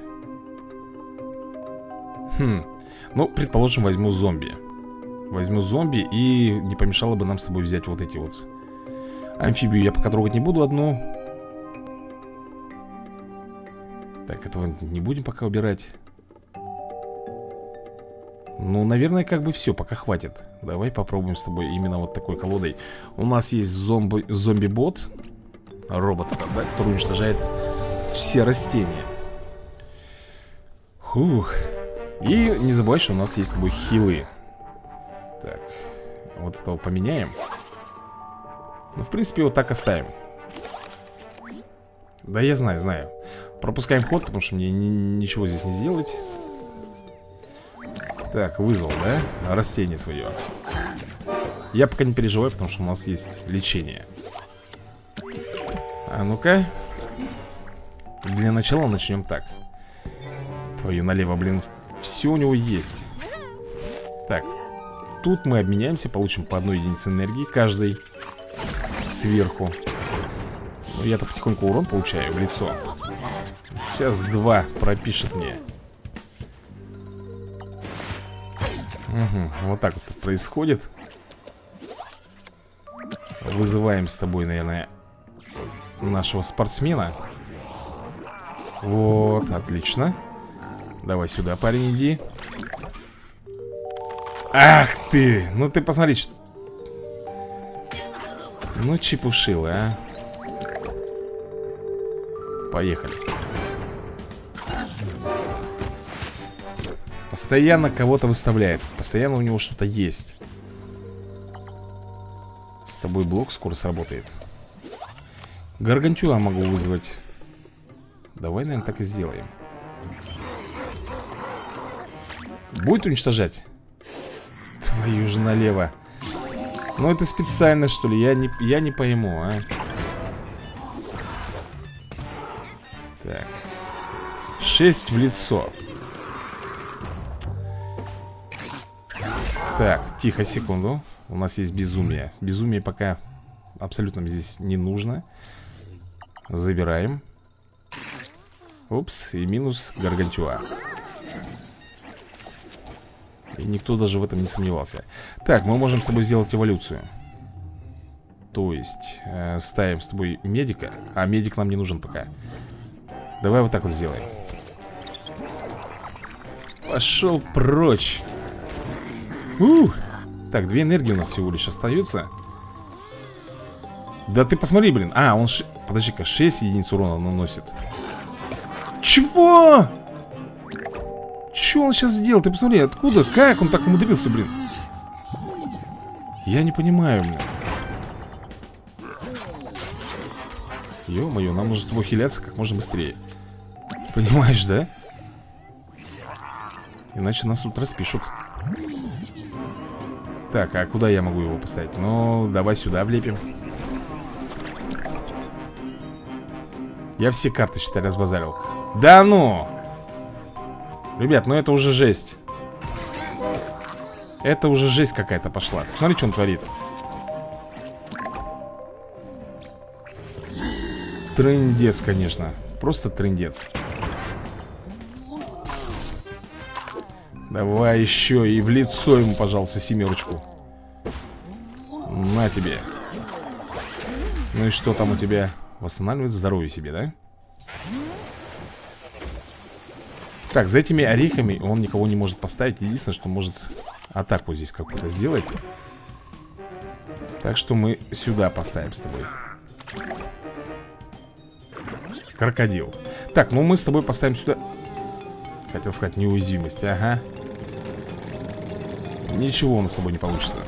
A: Ну, предположим, возьму зомби. Возьму зомби, и не помешало бы нам с тобой взять вот эти вот. Амфибию я пока трогать не буду одну. Так, этого не будем пока убирать. Ну, наверное, как бы все, пока хватит. Давай попробуем с тобой именно вот такой колодой. У нас есть зомби-бот. Робот, да, который уничтожает все растения. Фух. И не забывай, что у нас есть с тобой хилы. Так, вот этого поменяем. Ну, в принципе, вот так оставим. Да, я знаю. Пропускаем ход, потому что мне ничего здесь не сделать. Так, вызвал, да? Растение свое. Я пока не переживаю, потому что у нас есть лечение. А ну-ка. Для начала начнем так. Твою налево, блин. Все у него есть. Так. Тут мы обменяемся, получим по одной единице энергии каждый. Сверху. Ну, я-то потихоньку урон получаю в лицо. Сейчас 2 пропишет мне. Угу, вот так вот происходит. Вызываем с тобой, наверное, нашего спортсмена. Вот, отлично. Давай сюда, парень, иди. Ах ты! Ну ты посмотри, что... Ну чепушила, а. Поехали. Постоянно кого-то выставляет. Постоянно у него что-то есть. С тобой блок скоро сработает. Гаргантюа могу вызвать. Давай, наверное, так и сделаем. Будет уничтожать? Твою же налево. Ну это специально, что ли? Я не пойму, а. Так. 6 в лицо. Так, тихо, секунду. У нас есть безумие. Безумие пока абсолютно здесь не нужно. Забираем. Упс, и минус Гаргантюа. И никто даже в этом не сомневался. Так, мы можем с тобой сделать эволюцию. То есть ставим с тобой медика. А медик нам не нужен пока. Давай вот так вот сделаем. Пошел прочь. Так, 2 энергии у нас всего лишь остается. Да ты посмотри, блин. А, он... Подожди-ка, 6 единиц урона наносит. Чего? Что он сейчас сделал? Ты посмотри, откуда? Как он так умудрился, блин? Я не понимаю, блин. Ё-моё, нам нужно с тобой хиляться как можно быстрее. Понимаешь, да? Иначе нас тут распишут. Так, а куда я могу его поставить? Ну, давай сюда влепим. Я все карты, считай, разбазарил. Да ну! Ребят, ну это уже жесть. Это уже жесть какая-то пошла. Ты посмотри, что он творит. Трындец, конечно. Просто трындец. Давай еще и в лицо ему, пожалуйста, 7. На тебе. Ну и что там у тебя? Восстанавливает здоровье себе, да? Так, за этими орехами он никого не может поставить. Единственное, что может атаку здесь какую-то сделать. Так что мы сюда поставим с тобой. Крокодил. Так, ну мы с тобой поставим сюда. Хотел сказать неуязвимость, ага. Ничего у нас с тобой не получится.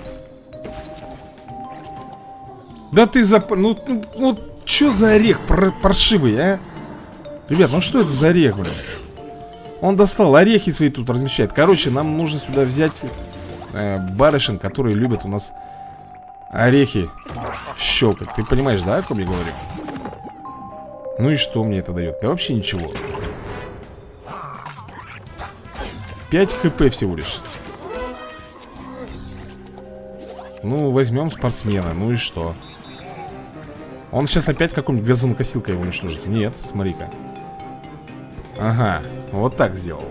A: Да ты ну что за орех паршивый, а? Ребят, ну что это за орех, блин? Он достал, орехи свои тут размещает. Короче, нам нужно сюда взять барышень, которые любят у нас орехи щелкать. Ты понимаешь, да, о ком я говорю? Ну и что мне это дает? Да вообще ничего. 5 хп всего лишь. Ну, возьмем спортсмена, ну и что? Он сейчас опять какой-нибудь газонокосилкой его уничтожит? Нет, смотри-ка. Ага, вот так сделал.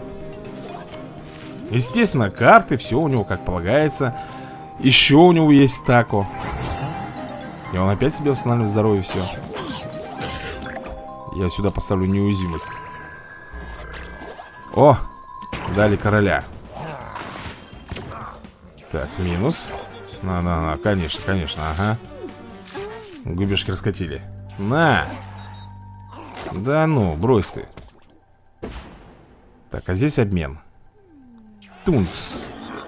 A: Естественно, карты, все у него как полагается. Еще у него есть тако. И он опять себе восстанавливает здоровье, все. Я сюда поставлю неуязвимость. О, дали короля. Так, минус. На, конечно, конечно, ага. Губежки раскатили. На! Да ну, брось ты. Так, а здесь обмен. Тунц.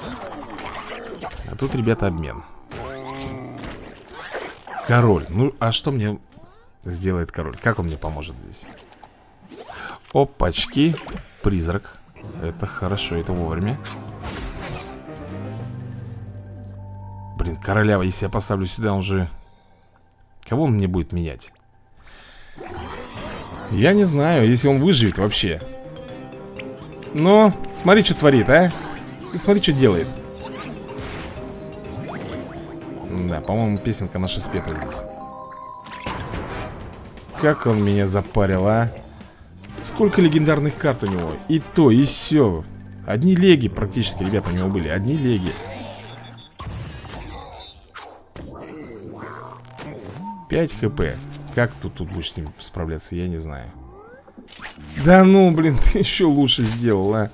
A: А тут, ребята, обмен. Король. Ну, а что мне сделает король? Как он мне поможет здесь? Опачки. Призрак. Это хорошо, это вовремя. Блин, короля, если я поставлю сюда, он же... Кого он мне будет менять? Я не знаю, если он выживет вообще. Но, смотри, что творит, а? И смотри, что делает. Да, по-моему, песенка наша спета здесь. Как он меня запарил, а? Сколько легендарных карт у него. И то, и все. Одни леги практически, ребята, у него были. Одни леги. 5 хп. Как ты тут будешь с ним справляться, я не знаю. Да ну, блин, ты еще лучше сделал, а.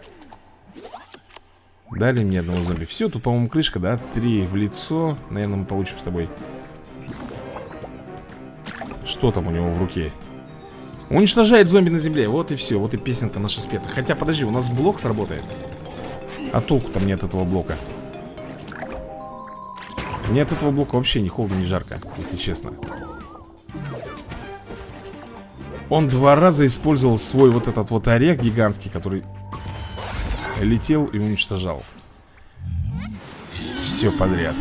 A: Дали мне одного зомби. Все, тут, по-моему, крышка, да? 3 в лицо. Наверное, мы получим с тобой. Что там у него в руке? Уничтожает зомби на земле. Вот и все, вот и песенка наша спета. Хотя, подожди, у нас блок сработает. А толку-то мне от этого блока? Мне от этого блока вообще ни холодно, ни жарко, если честно. Он 2 раза использовал свой вот этот вот орех гигантский, который летел и уничтожал. Все подряд.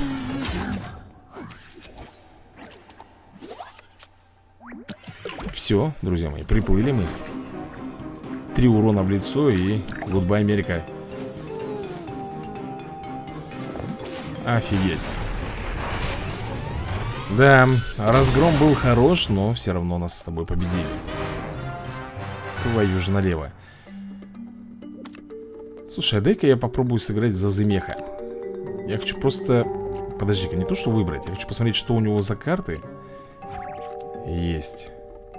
A: Все, друзья мои, приплыли мы. 3 урона в лицо и goodbye, Америка. Офигеть. Да, разгром был хорош, но все равно нас с тобой победили. Твою же налево. Слушай, а дай-ка я попробую сыграть за Зымеха. Я хочу просто... Подожди-ка, не то что выбрать. Я хочу посмотреть, что у него за карты. Есть.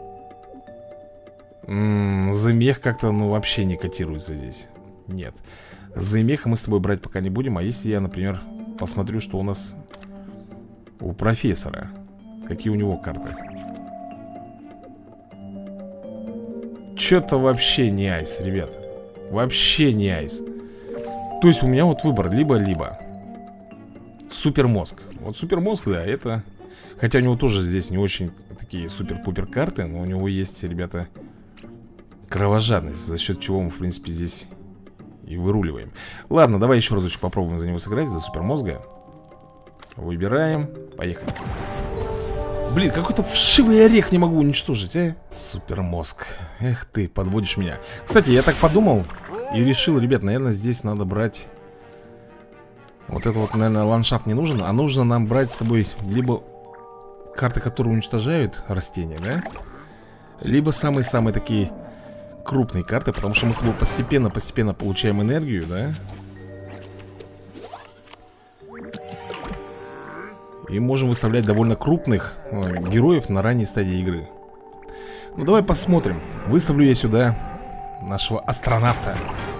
A: Зымех как-то, ну, вообще не котируется здесь. Нет. Зымеха мы с тобой брать пока не будем. А если я, например, посмотрю, что у нас... У профессора. Какие у него карты? Что-то вообще не айс, ребят. Вообще не айс. То есть у меня вот выбор либо-либо. Супермозг. Вот супермозг, да, это... Хотя у него тоже здесь не очень такие супер-пупер карты. Но у него есть, ребята, кровожадность. За счет чего мы, в принципе, здесь и выруливаем. Ладно, давай еще разочек попробуем за него сыграть. За супермозга. Выбираем. Поехали. Блин, какой-то вшивый орех не могу уничтожить, а? Супермозг. Эх ты, подводишь меня. Кстати, я так подумал и решил, ребят, наверное, здесь надо брать... Вот это вот, наверное, ландшафт не нужен. А нужно нам брать с тобой либо карты, которые уничтожают растения, да? Либо самые-самые такие крупные карты. Потому что мы с тобой постепенно получаем энергию, да? И можем выставлять довольно крупных героев на ранней стадии игры. Ну давай посмотрим. Выставлю я сюда нашего астронавта.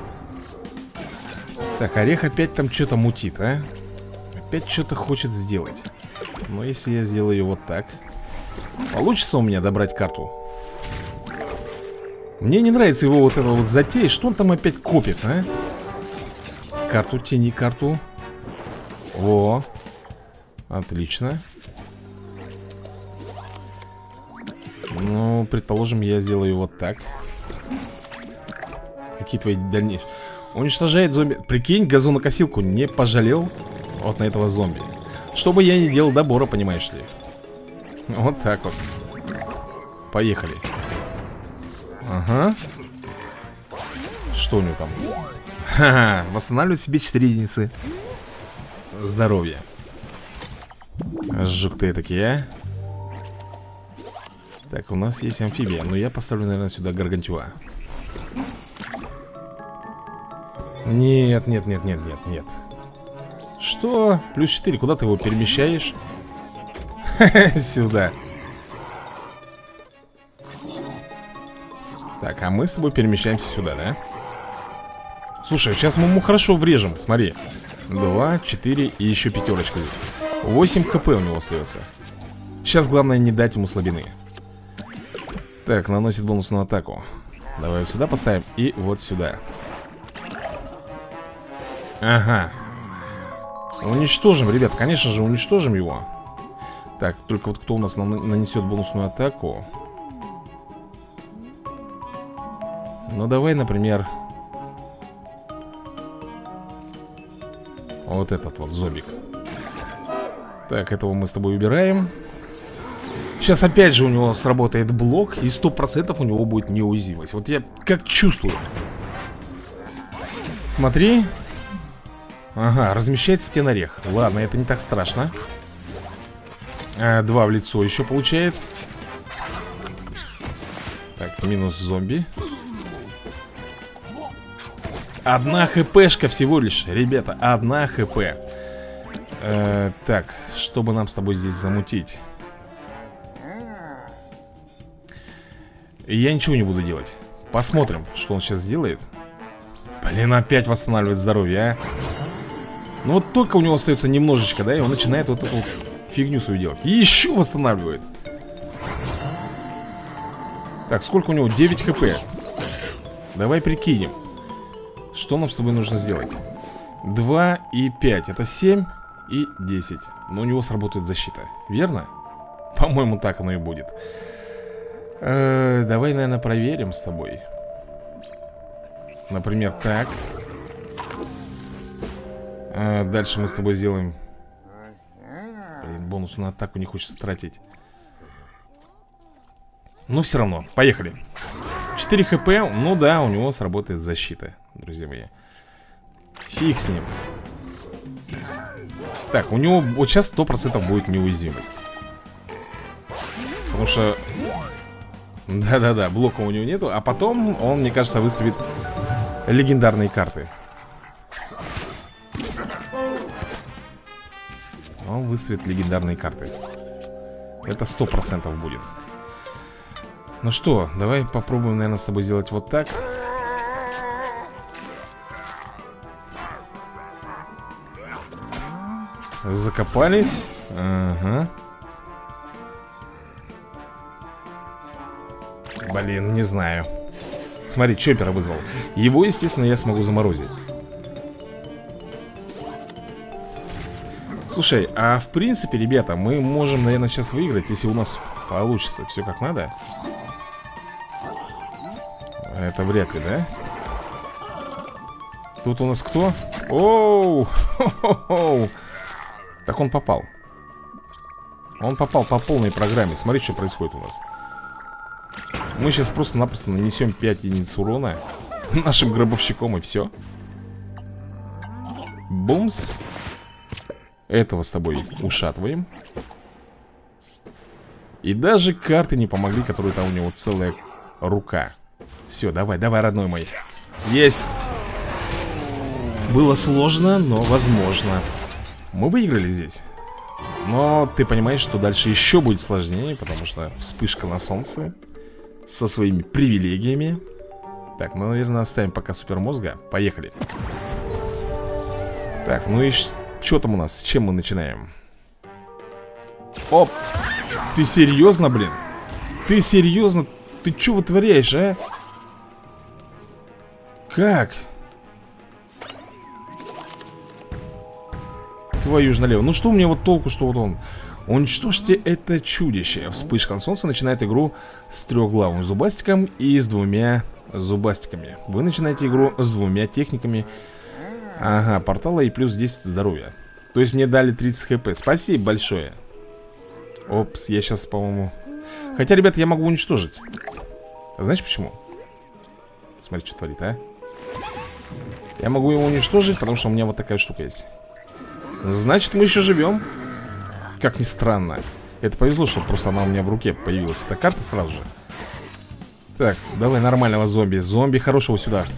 A: Так, орех опять там что-то мутит, а? Опять что-то хочет сделать. Но если я сделаю вот так, получится у меня добрать карту? Мне не нравится его вот эта вот затея. Что он там опять копит, а? Карту, тяни карту. Во. Отлично. Ну, предположим, я сделаю вот так. Какие твои дальнейшие? Уничтожает зомби. Прикинь, газонокосилку не пожалел вот на этого зомби. Что бы я ни делал добора, понимаешь ли. Вот так вот. Поехали. Ага. Что у него там? Ха-ха, восстанавливает себе 4 единицы здоровья. Жук ты такие, а? Так, у нас есть амфибия. Но я поставлю, наверное, сюда гаргантюа. Нет, нет, нет, нет, нет, нет. Что? Плюс 4, куда ты его перемещаешь? Сюда. Так, а мы с тобой перемещаемся сюда, да? Слушай, сейчас мы ему хорошо врежем, смотри. 2, 4 и еще пятерочка здесь. 8 хп у него остается. Сейчас главное не дать ему слабины. Так, наносит бонусную атаку. Давай вот сюда поставим и вот сюда. Ага. Уничтожим, ребят, конечно же уничтожим его. Так, только вот кто у нас нанесет бонусную атаку? Ну давай, например, вот этот вот зомбик. Так, этого мы с тобой убираем. Сейчас опять же у него сработает блок, и 100% у него будет неуязвимость. Вот я как чувствую. Смотри. Ага, размещается стенорех. Ладно, это не так страшно. 2 в лицо еще получает. Так, минус зомби. 1 хпшка всего лишь, ребята, 1 хп. Так, чтобы нам с тобой здесь замутить? Я ничего не буду делать. Посмотрим, что он сейчас сделает. Блин, опять восстанавливает здоровье, а. Ну вот только у него остается немножечко, да, и он начинает вот эту вот фигню свою делать. И еще восстанавливает. Так, сколько у него? 9 хп. Давай прикинем, что нам с тобой нужно сделать. 2 и 5, это 7 и 10. Но у него сработает защита, верно? По-моему, так оно и будет. Давай, наверное, проверим с тобой. Например, так. Дальше мы с тобой сделаем. Блин, бонус на атаку не хочется тратить. Но все равно, поехали. 4 хп, ну да, у него сработает защита, друзья мои. Фиг с ним. Так, у него вот сейчас 100% будет неуязвимость. Потому что... Да-да-да, блока у него нету. А потом он, мне кажется, выставит легендарные карты. Он выставит легендарные карты. Это 100% будет. Ну что, давай попробуем, наверное, с тобой сделать вот так. Закопались. Ага. Блин, не знаю. Смотри, чоппера вызвал. Его, естественно, я смогу заморозить. Слушай, а в принципе, ребята, мы можем, наверное, сейчас выиграть, если у нас получится все как надо. Это вряд ли, да? Тут у нас кто? Оу! Хо-хо-хо! Так он попал. Он попал по полной программе. Смотри, что происходит у нас. Мы сейчас просто-напросто нанесем 5 единиц урона нашим гробовщиком, и все. Бумс. Этого с тобой ушатываем. И даже карты не помогли, которые там у него целая рука. Все, давай, давай, родной мой. Есть. Было сложно, но возможно. Мы выиграли здесь. Но ты понимаешь, что дальше еще будет сложнее, потому что вспышка на солнце со своими привилегиями. Так, ну, наверное, оставим пока супермозга. Поехали. Так, ну и что там у нас? С чем мы начинаем? Оп! Ты серьезно, блин? Ты серьезно? Ты что вытворяешь, а? Как? Твою ж налево. Ну что мне вот толку, что вот он... Уничтожьте это чудище. Вспышка на солнце начинает игру с трехглавым зубастиком и с 2 зубастиками. Вы начинаете игру с 2 техниками. Ага, портала и плюс 10 здоровья. То есть мне дали 30 хп. Спасибо большое. Опс, я сейчас, по-моему... Хотя, ребята, я могу уничтожить. Знаешь почему? Смотри, что творит, а. Я могу его уничтожить, потому что у меня вот такая штука есть. Значит, мы еще живем. Как ни странно. Это повезло, что просто она у меня в руке появилась. Эта карта сразу же. Так, давай нормального зомби. Зомби хорошего сюда.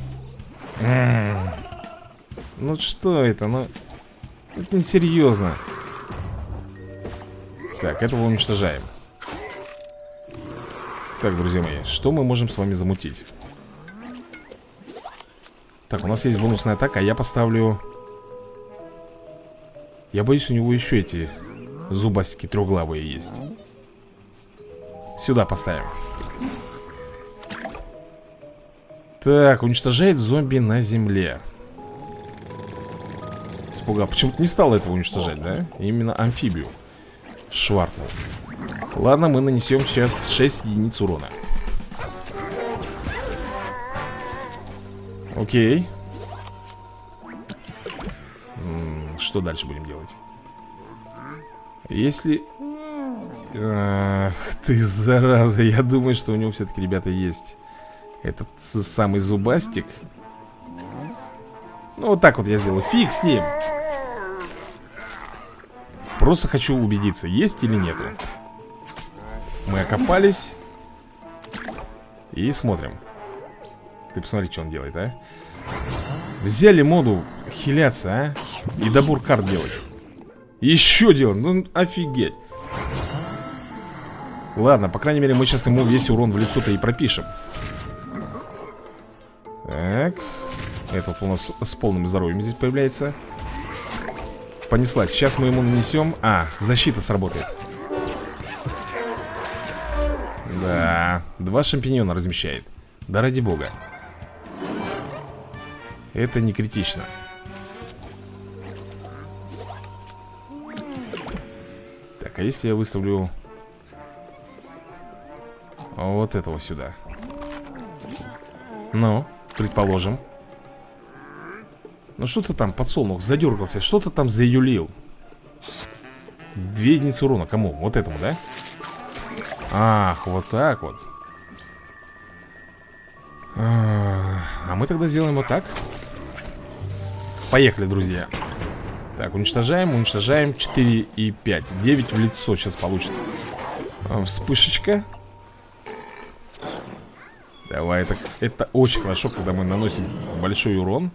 A: Ну что это? Ну, это несерьезно. Так, этого уничтожаем. Так, друзья мои, что мы можем с вами замутить? Так, у нас есть бонусная атака, а я поставлю... Я боюсь, у него еще эти зубастики трехглавые есть. Сюда поставим. Так, уничтожает зомби на земле. Испугал. Почему-то не стал этого уничтожать, да? Именно амфибию шваркнул. Ладно, мы нанесем сейчас 6 единиц урона. Окей. Что дальше будем делать? Если... Ах ты, зараза. Я думаю, что у него все-таки, ребята, есть этот самый зубастик. Ну, вот так вот я сделаю. Фиг с ним. Просто хочу убедиться, есть или нету. Мы окопались. И смотрим. Ты посмотри, что он делает, а. Взяли моду хиляться, а. И добор карт делать. Еще делать, ну офигеть. Ладно, по крайней мере, мы сейчас ему весь урон в лицо-то и пропишем. Так. Этот у нас с полным здоровьем здесь появляется. Понеслась, сейчас мы ему нанесем. А, защита сработает. Да, 2 шампиньона размещает. Да ради бога. Это не критично. Так, а если я выставлю вот этого сюда? Ну, предположим. Ну что-то там, подсолнух задергался. Что-то там заюлил. 2 единицы урона. Кому? Вот этому, да? Ах, вот так вот. А мы тогда сделаем вот так. Поехали, друзья. Так, уничтожаем, уничтожаем. 4 и 5, 9 в лицо сейчас получит. Вспышечка. Давай, это очень хорошо, когда мы наносим большой урон.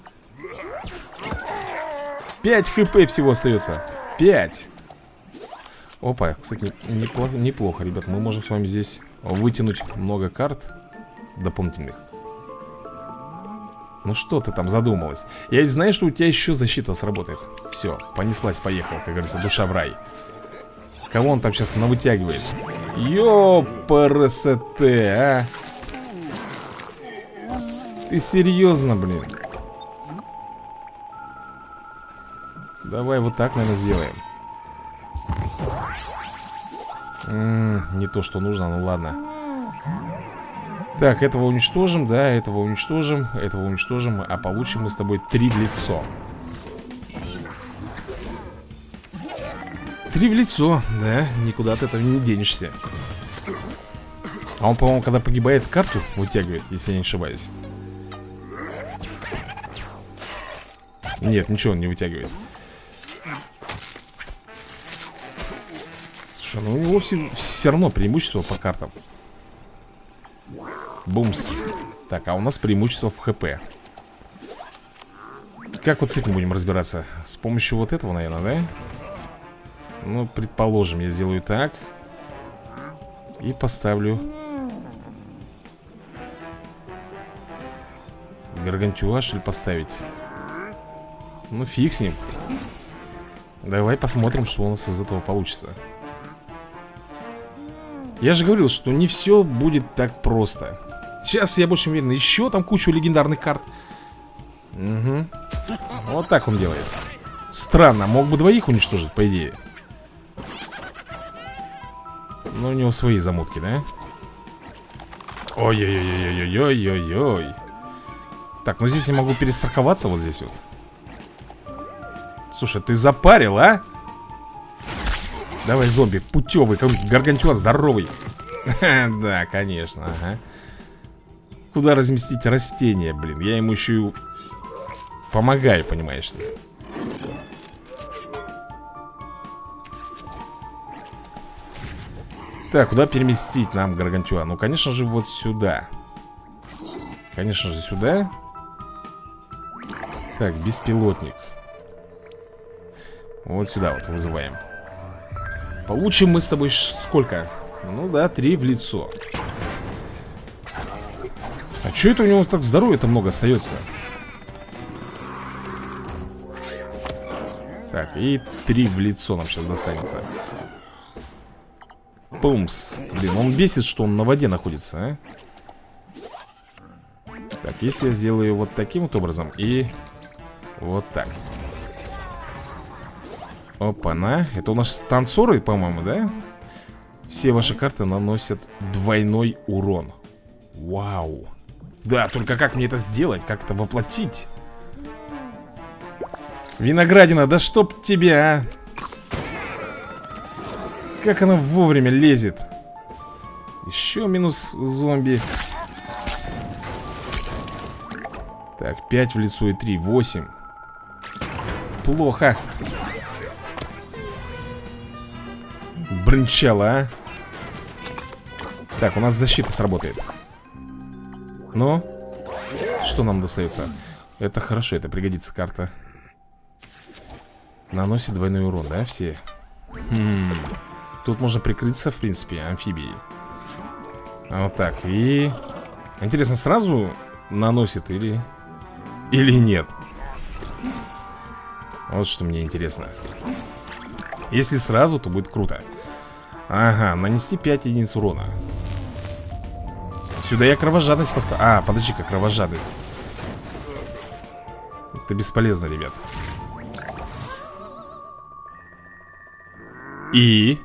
A: 5 хп всего остается. 5. Опа, кстати, неплохо, ребят. Мы можем с вами здесь вытянуть много карт дополнительных. Ну что ты там задумалась? Я ведь знаю, что у тебя еще защита сработает. Все, понеслась, поехала, как говорится, душа в рай. Кого он там сейчас навытягивает? Ёпрст, а? Ты серьезно, блин? Давай вот так, наверное, сделаем. Не то, что нужно, ну ладно. Так, этого уничтожим, да, этого уничтожим, этого уничтожим. А получим мы с тобой 3 в лицо. 3 в лицо, да, никуда от этого не денешься. А он, по-моему, когда погибает, карту вытягивает, если я не ошибаюсь. Нет, ничего он не вытягивает. Слушай, ну у него все равно преимущество по картам. Бумс. Так, а у нас преимущество в ХП. Как вот с этим будем разбираться? С помощью вот этого, наверное, да? Ну, предположим, я сделаю так. И поставлю Гаргантюа, что ли, поставить? Ну, фиг с ним. Давай посмотрим, что у нас из этого получится. Я же говорил, что не все будет так просто. Сейчас я больше уверен, еще там кучу легендарных карт. Угу. Вот так он делает. Странно, мог бы 2 уничтожить, по идее. Но у него свои замутки, да? Ой-ой-ой-ой-ой-ой-ой-ой. Так, ну здесь я могу перестраховаться, вот здесь вот. Слушай, ты запарил, а? Давай, зомби, путевый, какой-нибудь гаргантюа здоровый. Да, конечно, ага. Куда разместить растения, блин? Я ему еще и помогаю, понимаешь ли. Так, куда переместить нам Гаргантюа? Ну, конечно же, вот сюда. Конечно же, сюда. Так, беспилотник. Вот сюда вот вызываем. Получим мы с тобой сколько? Ну да, 3 в лицо. А чё это у него так здоровья-то много остается? Так, и 3 в лицо нам сейчас достанется. Пумс. Блин, он бесит, что он на воде находится, а? Так, если я сделаю вот таким вот образом и вот так. Опа-на. Это у нас танцоры, по-моему, да? Все ваши карты наносят двойной урон. Вау. Да, только как мне это сделать? Как это воплотить? Виноградина, да чтоб тебя, а? Как она вовремя лезет. Еще минус зомби. Так, 5 в лицо и 3, 8. Плохо. Брынчало, а? Так, у нас защита сработает. Но что нам достается? Это хорошо, это пригодится карта. Наносит двойной урон, да, все? Тут можно прикрыться, в принципе, амфибией. Вот так, и... Интересно, сразу наносит или нет? Вот что мне интересно. Если сразу, то будет круто. Ага, нанести 5 единиц урона. Сюда я кровожадность поставил. А, подожди-ка, кровожадность. Это бесполезно, ребят. И...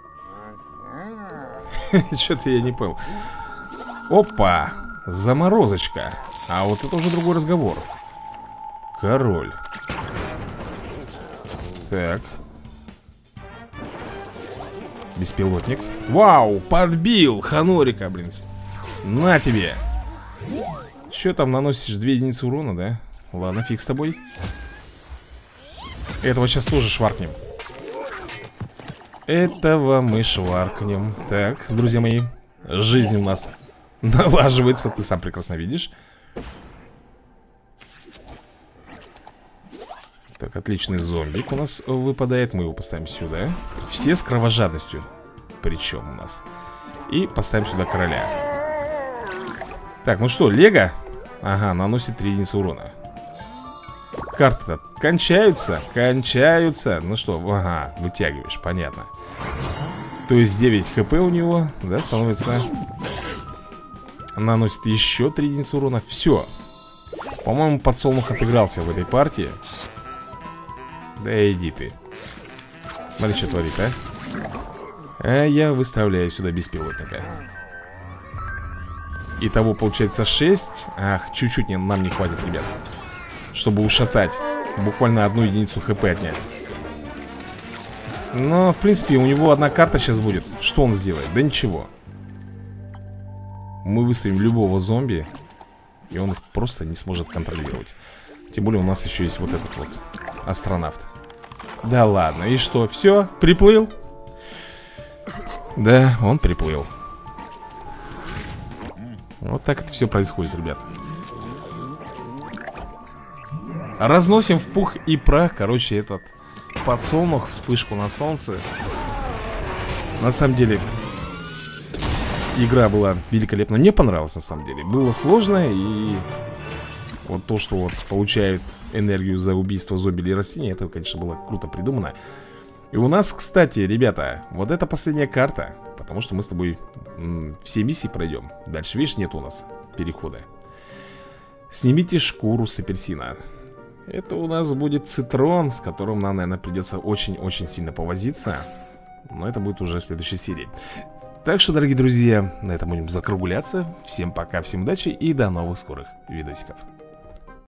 A: Что-то я не понял. Опа, заморозочка. А вот это уже другой разговор. Король. Так. Беспилотник. Вау, подбил Ханорика, блин. На тебе. Че там наносишь? 2 единицы урона, да? Ладно, фиг с тобой. Этого сейчас тоже шваркнем. Этого мы шваркнем. Так, друзья мои, жизнь у нас налаживается, ты сам прекрасно видишь. Так, отличный зомбик у нас выпадает. Мы его поставим сюда. Все с кровожадностью. Причем у нас. И поставим сюда короля. Так, ну что, Лего? Ага, наносит 3 единицы урона. Карты-то кончаются. Кончаются. Ну что, ага, вытягиваешь, понятно. То есть 9 хп у него, да, становится. Наносит еще 3 единицы урона. Все. По-моему, подсолнух отыгрался в этой партии. Да иди ты. Смотри, что творит, а. А я выставляю сюда беспилотника. Итого получается 6. Ах, чуть-чуть нам не хватит, ребят, чтобы ушатать. Буквально 1 единицу хп отнять. Но, в принципе, у него одна карта сейчас будет. Что он сделает? Да ничего. Мы выставим любого зомби, и он их просто не сможет контролировать. Тем более у нас еще есть вот этот вот астронавт. Да ладно, и что? Все, приплыл? Да, он приплыл. Вот так это все происходит, ребят. Разносим в пух и прах, короче, этот подсолнух, вспышку на солнце. На самом деле, игра была великолепна. Мне понравилось, на самом деле. Было сложно, и вот то, что вот получает энергию за убийство зомби или растений, это, конечно, было круто придумано. И у нас, кстати, ребята, вот это последняя карта, потому что мы с тобой все миссии пройдем. Дальше, видишь, нет у нас перехода. Снимите шкуру с апельсина. Это у нас будет цитрон, с которым нам, наверное, придется очень-очень сильно повозиться. Но это будет уже в следующей серии. Так что, дорогие друзья, на этом будем закругляться. Всем пока, всем удачи и до новых скорых видосиков.